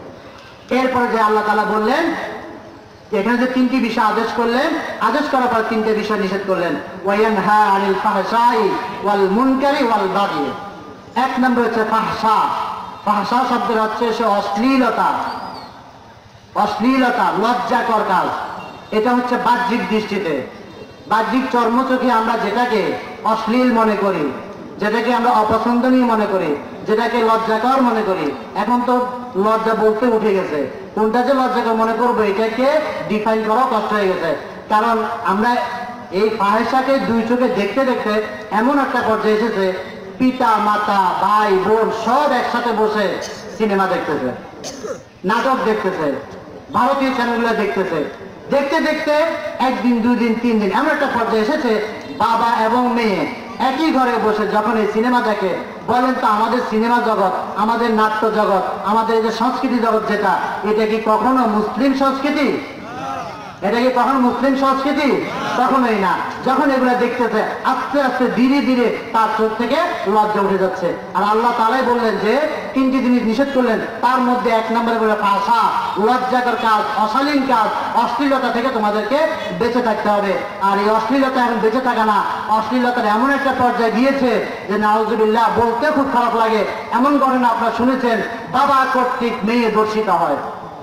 C: এরপরে যে আল্লাহ তাআলা বললেন, এখানে যে 3টি বিষয় আদেশ করলেন, আদেশ করার পর 3টে বিষয় নিষেধ করলেন। ওয়ায়ানহা আনিল ফাহশাই ওয়াল মুনকারি ওয়াল বাগি। 1 নম্বর হচ্ছে ফাহশা। ফাহশা শব্দের হচ্ছে সে অশ্লীলতা। অশ্লীলতা, লজ্জাকর কাজ। এটা হচ্ছে বাহ্যিক দৃষ্টিতে, বাহ্যিক চর্মচোখে আমরা যেটাকে অশ্লীল মনে করি, যেটাকে আমরা অপছন্দনীয় মনে করি, যেটাকে লজ্জাকর মনে করি। এখন তো লজ্জা বলতে উঠে গেছে, কোনটা যে লজ্জাকর মনে করবো এটাকে ডিফাইন করা কষ্ট হয়ে গেছে। কারণ আমরা এই ফাহেসাকে দুই চোখে দেখতে দেখতে এমন একটা পর্যায়ে এসেছে, পিতা মাতা ভাই বোন সব একসাথে বসে সিনেমা দেখতেছে, নাটক দেখতেছে, ভারতীয় চ্যানেলগুলো দেখতেছে। দেখতে দেখতে একদিন, দুই দিন, তিন দিন এমন একটা পর্যায়ে এসেছে, বাবা এবং মেয়ে একই ঘরে বসে যখন এই সিনেমা দেখে, বলেন তো আমাদের সিনেমা জগৎ, আমাদের নাট্য জগৎ, আমাদের এই যে সংস্কৃতি জগৎ যেটা, এটা কি কখনো মুসলিম সংস্কৃতি? এটা কি কখনো মুসলিম সংস্কৃতি? কখনোই না। যখন এগুলো দেখতেছে আস্তে আস্তে ধীরে ধীরে তার চোখ থেকে লজ্জা উঠে যাচ্ছে। আর আল্লাহ তাআলাই বললেন যে তিনটি জিনিস নিষেধ করলেন, তার মধ্যে এক নম্বরে বলে ফাহশা, লজ্জাকর কাজ, অশালীন কাজ, অশ্লীলতা থেকে তোমাদেরকে বেঁচে থাকতে হবে। আর এই অশ্লীলতা এখন বেঁচে থাকা না, অশ্লীলতার এমন একটা পর্যায়ে গিয়েছে যে নাউজুবিল্লাহ বলতে খুব খারাপ লাগে। এমন ঘটনা আপনারা শুনেছেন, বাবা কর্তৃক মেয়ে ধর্ষিত হয়,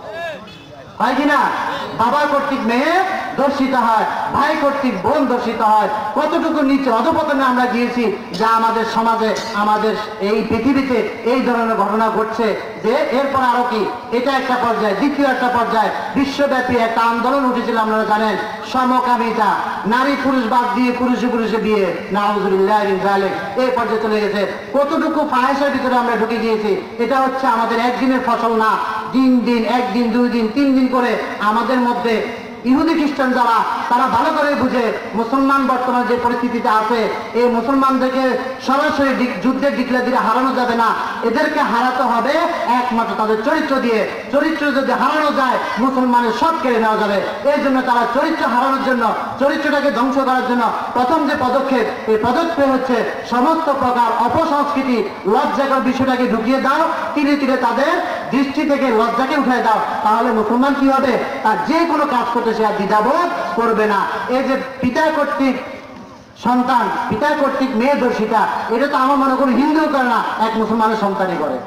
C: হয় কিনা? বাবা কর্তৃক মেয়ে ধর্ষিত হয়, ভাই কর্তৃক বোন ধর্ষিত হয়। কতটুকু নিচে অধপতনে আমরা গিয়েছি, যা আমাদের সমাজে, আমাদের এই পৃথিবীতে এই ধরনের ঘটনা ঘটছে। যে এরপর আরো কি, এটা একটা পর্যায়ে। দ্বিতীয় একটা পর্যায়ে বিশ্বব্যাপী একটা আন্দোলন উঠেছিল, আপনারা জানেন, সমকামিতা, নারী পুরুষ বাদ দিয়ে পুরুষে পুরুষে বিয়ে, নাউজুবিল্লাহ মিন যালিক, এই পর্যায়ে চলে গেছে। কতটুকু ফাহেসার ভিতরে আমরা ঢুকে গিয়েছি। এটা হচ্ছে আমাদের একদিনের ফসল না, দিন দিন, একদিন, দুই দিন, তিন দিন করে আমাদের মধ্যে ইহুদি খ্রিস্টান যারা, তারা ভালো করে বুঝে মুসলমান বর্তমান যে পরিস্থিতিতে আছে, এই মুসলমানদেরকে সরাসরি যুদ্ধের ডিক্লেয়ার দিয়ে হারানো যাবে না। এদেরকে হারাতে হবে একমাত্র তাদের চরিত্র দিয়ে। চরিত্র যদি হারানো যায়, মুসলমানের সব কেড়ে নেওয়া যাবে। এই জন্য তারা চরিত্র হারানোর জন্য, চরিত্রটাকে ধ্বংস করার জন্য প্রথম যে পদক্ষেপ, এই পদক্ষেপ হচ্ছে সমস্ত প্রকার অপসংস্কৃতি, লজ্জাকর বিষয়টাকে ঢুকিয়ে দাও, ধীরে ধীরে তাদের দৃষ্টি থেকে লজ্জাকে উঠে দাও। তাহলে মুসলমান কি হবে? তার যে কোনো কাজ করতে সে আর দ্বিধাবোধ করবে না। এই যে পিতা কর্তৃক সন্তান, পিতা কর্তৃক মেয়ে ধর্ষিতা, এটা তো আমার মনে করি হিন্দু করে না, এক মুসলমানের সন্তানই করে।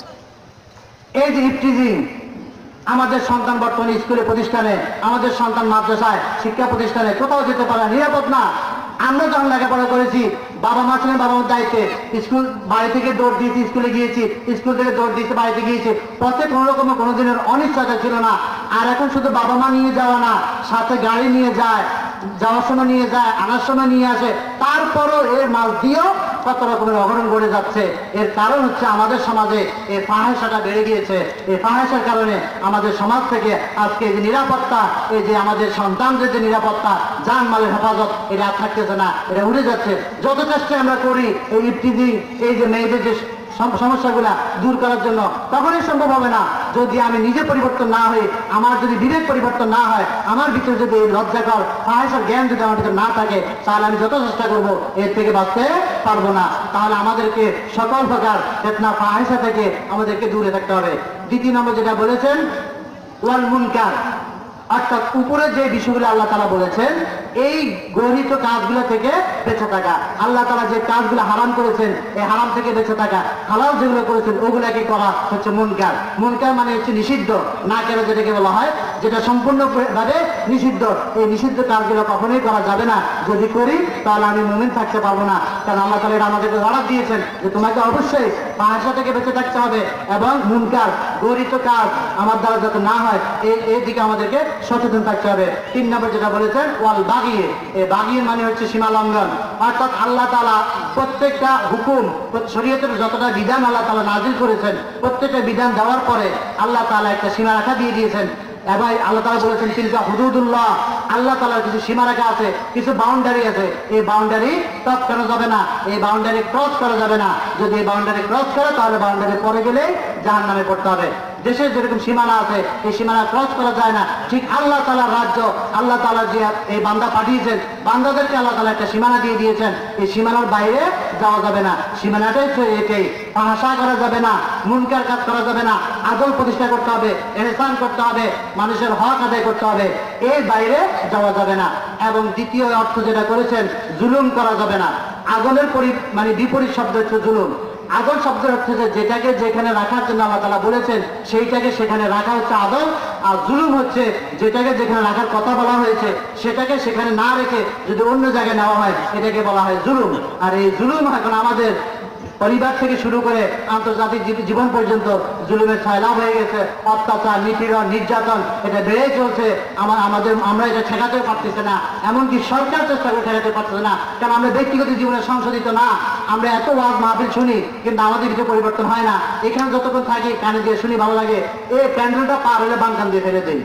C: এই যে ইফটিজিং, আমাদের সন্তান বর্তমানে স্কুলে প্রতিষ্ঠানে, আমাদের সন্তান মাদ্রাসায়, শিক্ষা প্রতিষ্ঠানে কোথাও যেতে পারে নিরাপদ না। আমরা যখন লেখাপড়া করেছি, বাবা মা ছিলেন বাবা মার দায়িত্বে, স্কুল বাড়ি থেকে দৌড় দিয়েছি, স্কুলে গিয়েছি, স্কুল থেকে দৌড় দিয়েছি, বাড়িতে গিয়েছি, পথে কোনো রকমের কোনো দিনের অনিশ্চয়তা ছিল না। আর এখন শুধু বাবা মা নিয়ে যাওয়া না, সাথে গাড়ি নিয়ে যায়, যাওয়ার সময় নিয়ে যায়, আনার সময় নিয়ে আসে, তারপরও এর মাঝ দিয়েও কত রকমের অঘটন ঘটে যাচ্ছে। এর কারণ হচ্ছে আমাদের সমাজে এই ফাহেসাটা বেড়ে গিয়েছে। এই ফাহেসার কারণে আমাদের সমাজ থেকে আজকে এই যে নিরাপত্তা, এই যে আমাদের সন্তানদের যে নিরাপত্তা, জান মালের হেফাজত, এটা আর থাকতেছে না, এটা উঠে যাচ্ছে। যত চেষ্টা আমরা করি এই ইফটিজিং, এই যে মেয়েদের যে সমস্যাগুলা দূর করার জন্য, তখনই সম্ভব হবে না যদি আমি নিজে পরিবর্তন না হই, আমার যদি বিবেক পরিবর্তন না হয়, আমার ভিতরে যদি এই লজ্জাকর ফাহেসার জ্ঞান যদি আমার ভিতরে না থাকে, তাহলে আমি যত চেষ্টা করবো এর থেকে বাঁচতে পারবো না। তাহলে আমাদেরকে সকল প্রকার ফিতনা ফাহেসা থেকে আমাদেরকে দূরে থাকতে হবে। দ্বিতীয় নম্বর যেটা বলেছেন, ওয়াল মুনকার, অর্থাৎ উপরে যে বিষয়গুলো আল্লাহ তাআলা বলেছেন, এই গর্হিত কাজগুলো থেকে বেঁচে থাকা। আল্লাহ তাআলা যে কাজগুলো হারাম করেছেন, এই হারাম থেকে বেঁচে থাকা। হালাল যেগুলো করেছেন ওগুলাকে করা হচ্ছে মুনকার। মুনকার মানে হচ্ছে নিষিদ্ধ, না কেন যেটাকে বলা হয়, যেটা সম্পূর্ণভাবে নিষিদ্ধ। এই নিষিদ্ধ কাজগুলো কখনোই করা যাবে না। যদি করি তাহলে আমি মুমিন থাকতে পারবো না। কারণ আল্লাহ তাআলা আমাদেরকে অর্ডার দিয়েছেন যে তোমাকে অবশ্যই ফাহেসা থেকে বেঁচে থাকতে হবে, এবং মুনকার গর্হিত কাজ আমার দ্বারা যাতে না হয় এই দিকে আমাদেরকে সচেতন থাকতে হবে। 3 নম্বর যেটা বলেছেন, ওয়াল বাগিয়ে, এই বাগিয়ে মানে হচ্ছে সীমা লঙ্ঘন। অর্থাৎ আল্লাহ তাআলা প্রত্যেকটা হুকুম, শরীয়তের যতটা বিধান আল্লাহ তাআলা নাজিল করেছেন, প্রত্যেকটা বিধান দেওয়ার পরে আল্লাহ তাআলা একটা সীমা রেখা দিয়ে দিয়েছেন। এবার আল্লাহ তাআলা বলেছেন তিলকা হুদুদুল্লাহ, আল্লাহ তাআলার কিছু সীমা রেখা আছে, কিছু বাউন্ডারি আছে। এই বাউন্ডারি টপ করা যাবে না, এই বাউন্ডারি ক্রস করা যাবে না। যদি এই বাউন্ডারি ক্রস করে তাহলে বাউন্ডারি পরে গেলে জাহান্নামে পড়তে হবে। দেশের যেরকম সীমানা আছে, এই সীমানা ক্রস করা যায় না। ঠিক আল্লাহ তাআলার রাজ্য, আল্লাহ তাআলা যে এই বান্দা পাঠিয়েছেন, বান্দাদেরকে আল্লাহ তাআলা একটা সীমানা দিয়ে দিয়েছেন। এই সীমানার বাইরে যাওয়া যাবে না। সীমানাটাই তো এটাই, ফাহশা করা যাবে না, মুনকার কাজ করা যাবে না, আদল প্রতিষ্ঠা করতে হবে, ইহসান করতে হবে, মানুষের হক আদায় করতে হবে, এর বাইরে যাওয়া যাবে না। এবং দ্বিতীয় অর্থ যেটা করেছেন, জুলুম করা যাবে না। আদলের মানে বিপরীত শব্দ হচ্ছে জুলুম। আদল শব্দের অর্থ যে যেটাকে যেখানে রাখার জন্য আল্লাহ তাআলা বলেছেন সেইটাকে সেখানে রাখা হচ্ছে আদল, আর জুলুম হচ্ছে যেটাকে যেখানে রাখার কথা বলা হয়েছে সেটাকে সেখানে না রেখে যদি অন্য জায়গায় নেওয়া হয় এটাকে বলা হয় জুলুম। আর এই জুলুম এখন আমাদের পরিবার থেকে শুরু করে আন্তর্জাতিক জীবন পর্যন্ত জুলুমের সয়লাভ হয়ে গেছে। অত্যাচার, নিপীড়ন, নির্যাতন এটা বেড়ে চলছে। আমরা এটা ঠেকাতে পারতেছি না, এমনকি সরকার চেষ্টা করে ঠেকাতে পারতেছে না, কারণ আমরা ব্যক্তিগত জীবনে সংশোধিত না। আমরা এত ওয়াজ মাহফিল শুনি কিন্তু আমাদের কিছু পরিবর্তন হয় না। এখানে যতক্ষণ থাকি কানে দিয়ে শুনি ভালো লাগে, এই প্যান্ডেলটা পার হলে বাঙ্কান দিয়ে ফেলে দেই।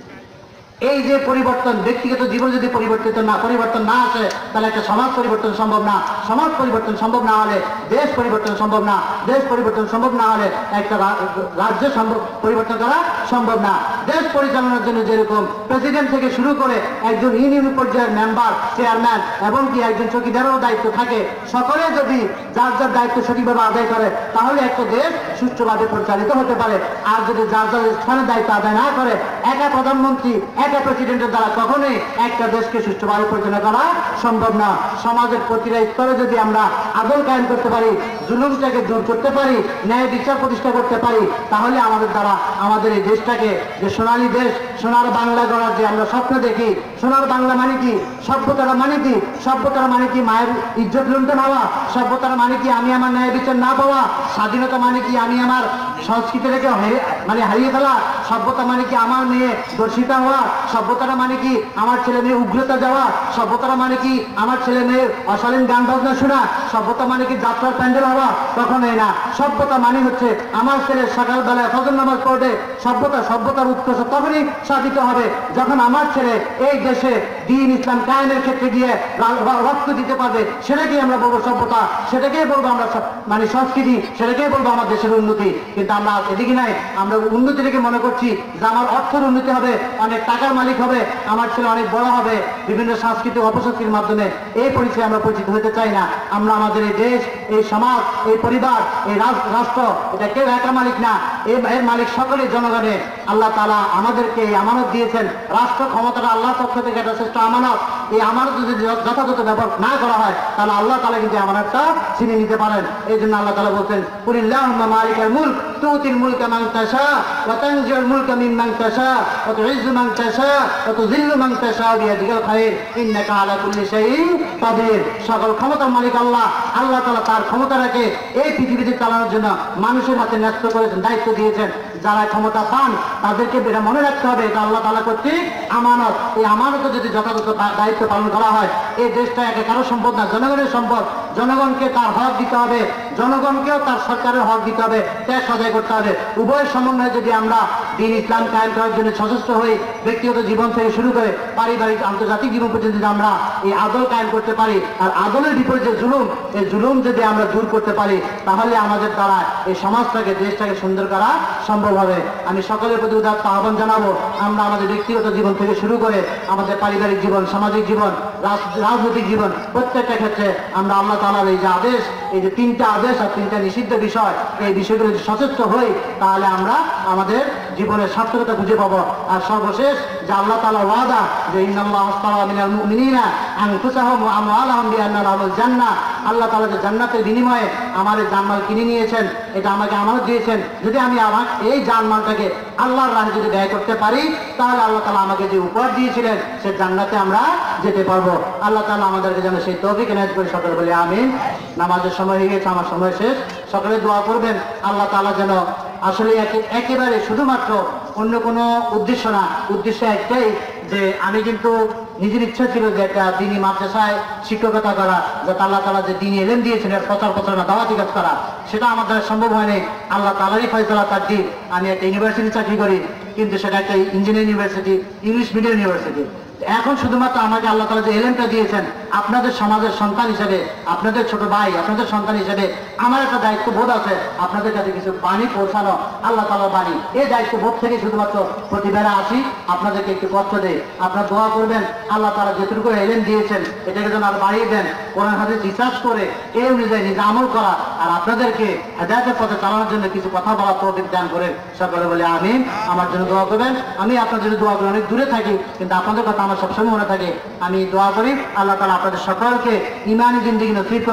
C: এই যে পরিবর্তন, ব্যক্তিগত জীবন যদি পরিবর্তন না আসে তাহলে একটা সমাজ পরিবর্তন সম্ভব না। সমাজ পরিবর্তন সম্ভব না হলে দেশ পরিবর্তন সম্ভব না। দেশ পরিবর্তন সম্ভব না হলে একটা রাজ্য পরিবর্তন করা সম্ভব না। দেশ পরিচালনার জন্য যেরকম প্রেসিডেন্ট থেকে শুরু করে একজন ইউনিয়ন পর্যায়ের মেম্বার, চেয়ারম্যান এবং কি একজন চৌকিদারেরও দায়িত্ব থাকে, সকলে যদি যার যার দায়িত্ব সঠিকভাবে আদায় করে তাহলে একটা দেশ সুষ্ঠুভাবে পরিচালিত হতে পারে। আর যদি যার যার স্থানের দায়িত্ব আদায় না করে, একা প্রধানমন্ত্রী একটা প্রেসিডেন্টের দ্বারা কখনোই একটা দেশকে সুষ্ঠুভাবে পরিচালনা করা সম্ভব না। সমাজের প্রতিটা স্তরে যদি আমরা আদল কায়েম করতে পারি, জুলুমটাকে দূর করতে পারি, ন্যায় বিচার প্রতিষ্ঠা করতে পারি, তাহলে আমাদের দ্বারা আমাদের এই দেশটাকে যে সোনালী দেশ, সোনার বাংলা গড়ার যে আমরা স্বপ্ন দেখি, সোনার বাংলা মানে কি, সভ্যতার মানে কি, সভ্যতার মানে কি মায়ের ইজ্জত লুণ্ঠন হওয়া, সভ্যতার মানে কি আমি আমার ন্যায় বিচার না পাওয়া, স্বাধীনতা মানে কি আমি আমার সংস্কৃতিটাকে হারিয়ে ফেলা, সভ্যতা মানে কি আমার মেয়ে দর্শিতা হওয়া, সভ্যতারা মানে কি আমার ছেলে মেয়ে উগ্রতা যাওয়া, সভ্যতারা মানে কি আমার ছেলে মেয়ের অশালীন গান বাজনা শোনা, সভ্যতা মানে কি যাত্রার প্যান্ডেল হওয়া, কখনোই না। সভ্যতা মানে হচ্ছে আমার ছেলে সকালবেলায় ফজর নামাজ পড়বে। সভ্যতার উৎকর্ষ তখনই সাধিত হবে যখন আমার ছেলে এই দেশে দ্বীন ইসলাম কায়েমের ক্ষেত্রে গিয়ে রক্ত দিতে পারবে। সেটাকেই আমরা বলবো সভ্যতা, সেটাকেই বলবো আমরা সংস্কৃতি, সেটাকেই বলবো আমার দেশের উন্নতি। কিন্তু আমরা এদিকে নাই, আমরা উন্নতিটাকে মনে করছি যে আমার অর্থের উন্নতি হবে, অনেক টাকার মালিক হবে, আমার ছেলে অনেক বড় হবে, বিভিন্ন সাংস্কৃতিক অপসংস্কৃতির মাধ্যমে এই পরিচয়ে আমরা পরিচিত হতে চাই না। আমরা আমাদের এই দেশ, এই সমাজ, এই পরিবার, এই রাষ্ট্র, এটা কেউ একা মালিক না, এর মালিক সকলেই জনগণের। আল্লাহ তাআলা আমাদেরকে এই আমানত দিয়েছেন। রাষ্ট্র ক্ষমতাটা আল্লাহর পক্ষ থেকে একটা শ্রেষ্ঠ আমানত। এই আমানত যদি যথাযথ ব্যবহার না করা হয় তাহলে আল্লাহ তাআলা কিন্তু আমানতটা ছিনিয়ে নিতে পারেন। এই জন্য আল্লাহ তাআলা বলছেন, কুলিল্লাহুম্মা মালিকাল মুলক তুতিল মুলকা মান তাশা ওয়া তানজিউল মুলকা মিম্মান তাশা ওয়া তুইজ্জু মান তাশা ওয়া তুযিল্লু মান তাশা বিয়াদিকাল খায়র ইন্নাকা আলা কুল্লি শাইইন কাদির। সকল ক্ষমতার মালিক আল্লাহ। আল্লাহ তাআলা তার ক্ষমতাটাকে এই পৃথিবীতে চালানোর জন্য মানুষের হাতে ন্যস্ত করেছেন, দায়িত্ব দিয়েছেন। যারা ক্ষমতা পান তাদেরকে এটা মনে রাখতে হবে এটা আল্লাহ তাআলা কর্তৃক আমানত। এই আমানত যদি যথাযথ দায়িত্ব পালন করা হয়, এই দেশটা একে কারো সম্পদ না, জনগণের সম্পদ। জনগণকে তার হক দিতে হবে, জনগণকেও তার সরকারের হক দিতে হবে, ট্যাক্স আদায় করতে হবে। উভয় সমন্বয়ে যদি আমরা দ্বীন ইসলাম কায়েম করার জন্য সশস্ত্র হই, ব্যক্তিগত জীবন থেকে শুরু করে পারিবারিক আন্তর্জাতিক জীবন পর্যন্ত যদি আমরা এই আদল কায়েম করতে পারি, আর আদলের বিপরীতে যে জুলুম, এই জুলুম যদি আমরা দূর করতে পারি, তাহলে আমাদের দ্বারা এই সমাজটাকে, দেশটাকে সুন্দর করা সম্ভব হবে। আমি সকলের প্রতি উদাত্ত আহ্বান জানাবো, আমরা আমাদের ব্যক্তিগত জীবন থেকে শুরু করে আমাদের পারিবারিক জীবন, সামাজিক জীবন, রাজনৈতিক জীবন, প্রত্যেকটা ক্ষেত্রে আমরা আল্লাহ তাআলার এই যে আদেশ, এই যে 3টা আদেশ আর 3টা নিষিদ্ধ বিষয়, এই বিষয়গুলো যদি সচেষ্ট হই তাহলে আমরা আমাদের জীবনের সার্থকতা খুঁজে পাবো। আর সর্বশেষ যে আল্লাহ তাআলার ওয়াদা যে ইন্নাল্লাহা আশতারা মিনাল মুমিনিনা আনফুসাহুম ওয়া আমওয়ালাহুম বিআন্না লাহুমুল জান্নাহ, আল্লাহ তাআলা যে জান্নাতের বিনিময়ে আমার এই জানমাল কিনে নিয়েছেন, এটা আমাকে আমানত দিয়েছেন। যদি আমি আমার এই জানমালটাকে আল্লাহর রাহে যদি ব্যয় করতে পারি তাহলে আল্লাহ তাআলা আমাকে যে উপহার দিয়েছিলেন সে জান্নাতে আমরা যেতে পারবো। আল্লাহ তাআলা আমাদেরকে যেন সেই তৌফিক এনায়েত করে। সকলে বলি আমিন। নামাজের সময় হয়ে গেছে, আমার সময় শেষ। সকলে দোয়া করবেন আল্লাহ তাআলা যেন আসলে একেবারে শুধুমাত্র অন্য কোনো উদ্দেশ্য না, উদ্দেশ্য একটাই যে আমি কিন্তু নিজের ইচ্ছা ছিল যে একটা দ্বীনি মাদ্রাসায় শিক্ষকতা করা, যাতে আল্লাহ তাআলা যে দ্বীনি ইলম দিয়েছেন এর প্রচার প্রচারণা, দাওয়াতি কাজ করা, সেটা আমার দ্বারা সম্ভব হয়নি। আল্লাহ তাআলারই ফয়সালা তাকদীর। আমি একটা ইউনিভার্সিটি চাকরি করি, কিন্তু সেটা একটা engineering university, English medium university. এখন শুধুমাত্র আমাকে আল্লাহ তাআলা যে এলেমটা দিয়েছেন, আপনাদের সমাজের সন্তান হিসেবে, আপনাদের ছোট ভাই, আপনাদের সন্তান হিসেবে আমার একটা দায়িত্ব বোধ আছে আপনাদের কাছে কিছু বাণী পৌঁছানো, আল্লাহ তাআলার বাণী। এই দায়িত্ব বোধ থেকে শুধুমাত্র প্রতিবেলা আসি, আপনাদেরকে একটু কষ্ট দেয়। আপনারা দোয়া করবেন আল্লাহ তাআলা যেটুকু এলেম দিয়েছেন এটাকে যেন আর বাড়িয়ে দেন, কোরআন হাদিস রিসার্চ করে এই অনুযায়ী নিজে আমল করা, আর আপনাদেরকে হেদায়েতের পথে চালানোর জন্য কিছু কথা বলার তৌফিক দান করে। সকলে বলে আমিন। আমার জন্য দোয়া করবেন। আমি আপনার জন্য দোয়া করি, অনেক দূরে থাকি কিন্তু আপনাদের কথা আমার সবসময় মনে থাকে। আমি দোয়া করি আল্লাহ তাআলা আপনাদের সকলকে ঈমানি জিন্দেগি নসিব করুক,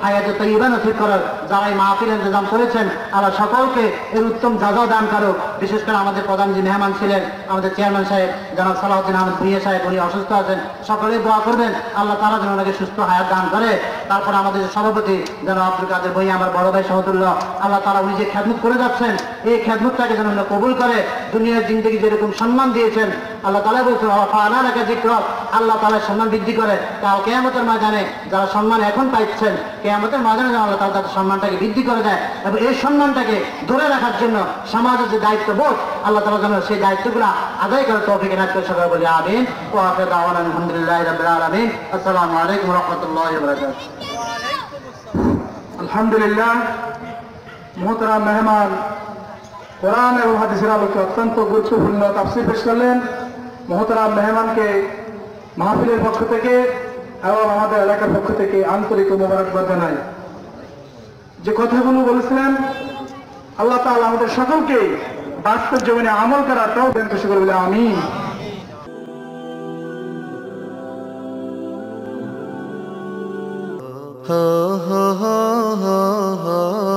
C: হায়াতে তাইয়্যিবা নসিব করো। যারা এই মাহফিল ইন্তজাম করেছেন আল্লাহ সকলকে এর উত্তম যাজা দান করো। বিশেষ করে আমাদের প্রধান যে মেহমান ছিলেন আমাদের চেয়ারম্যান সাহেব জনাব সালাউদ্দিন আহমেদ ভুঁইয়া সাহেব, উনি অসুস্থ আছেন, সকলেই দোয়া করবেন আল্লাহ তাআলা যেন ওনাকে সুস্থ হায়াত দান করে। তারপর আমাদের যে সভাপতি জনাব আব্দুল কাদের ভুঁইয়া, আমার বড় ভাই সহদুল্লাহ, আল্লাহ তাআলা উনি যে খেদমত করে যাচ্ছেন এই খেদমতটাকে যেন উনি কবুল করে। দুনিয়ার জিন্দেগি যেরকম সম্মান দিয়েছেন আল্লাহ তাআলা বলছেন আল্লাহ তাআলা সম্মান বৃদ্ধি করে। কাল কিয়ামতের ময়দানে যারা সম্মান এখন পাচ্ছেন কিয়ামতের ময়দানে যেন আল্লাহ তাআলা তাদের সম্মানটাকে বৃদ্ধি করে দেয় এবং এই সম্মানটাকে ধরে রাখার জন্য সমাজের যে দায়িত্ববোধ আল্লাহ তাআলা যেন সেই দায়িত্বগুলো আদায় করে তৌফিক এনায়েত করে। সবাই বলি আমিন। ওয়া আখিরু দাওয়ানা আলহামদুলিল্লাহি রাব্বিল আলামিন। আসসালামু আলাইকুম ওয়া রাহমাতুল্লাহি ওয়া বারাকাতুহু।
B: আলহামদুলিল্লাহ, মোহতারাম মেহমান কোরআন এবং হাদিসের আলোকে অত্যন্ত গুরুত্বপূর্ণ তাফসীর পেশ করলেন। মোহতারাম মেহমানকে মাহফিলের পক্ষ থেকে এবং আমাদের এলাকার পক্ষ থেকে আন্তরিক মোবারকবাদ জানাই। যে কথাগুলো বলেছিলেন আল্লাহ তাআলা আমাদের সকলকে বাস্তব জীবনে আমল করার তৌফিক দান করুন বলে আমিন।
D: ho ho ho ho ho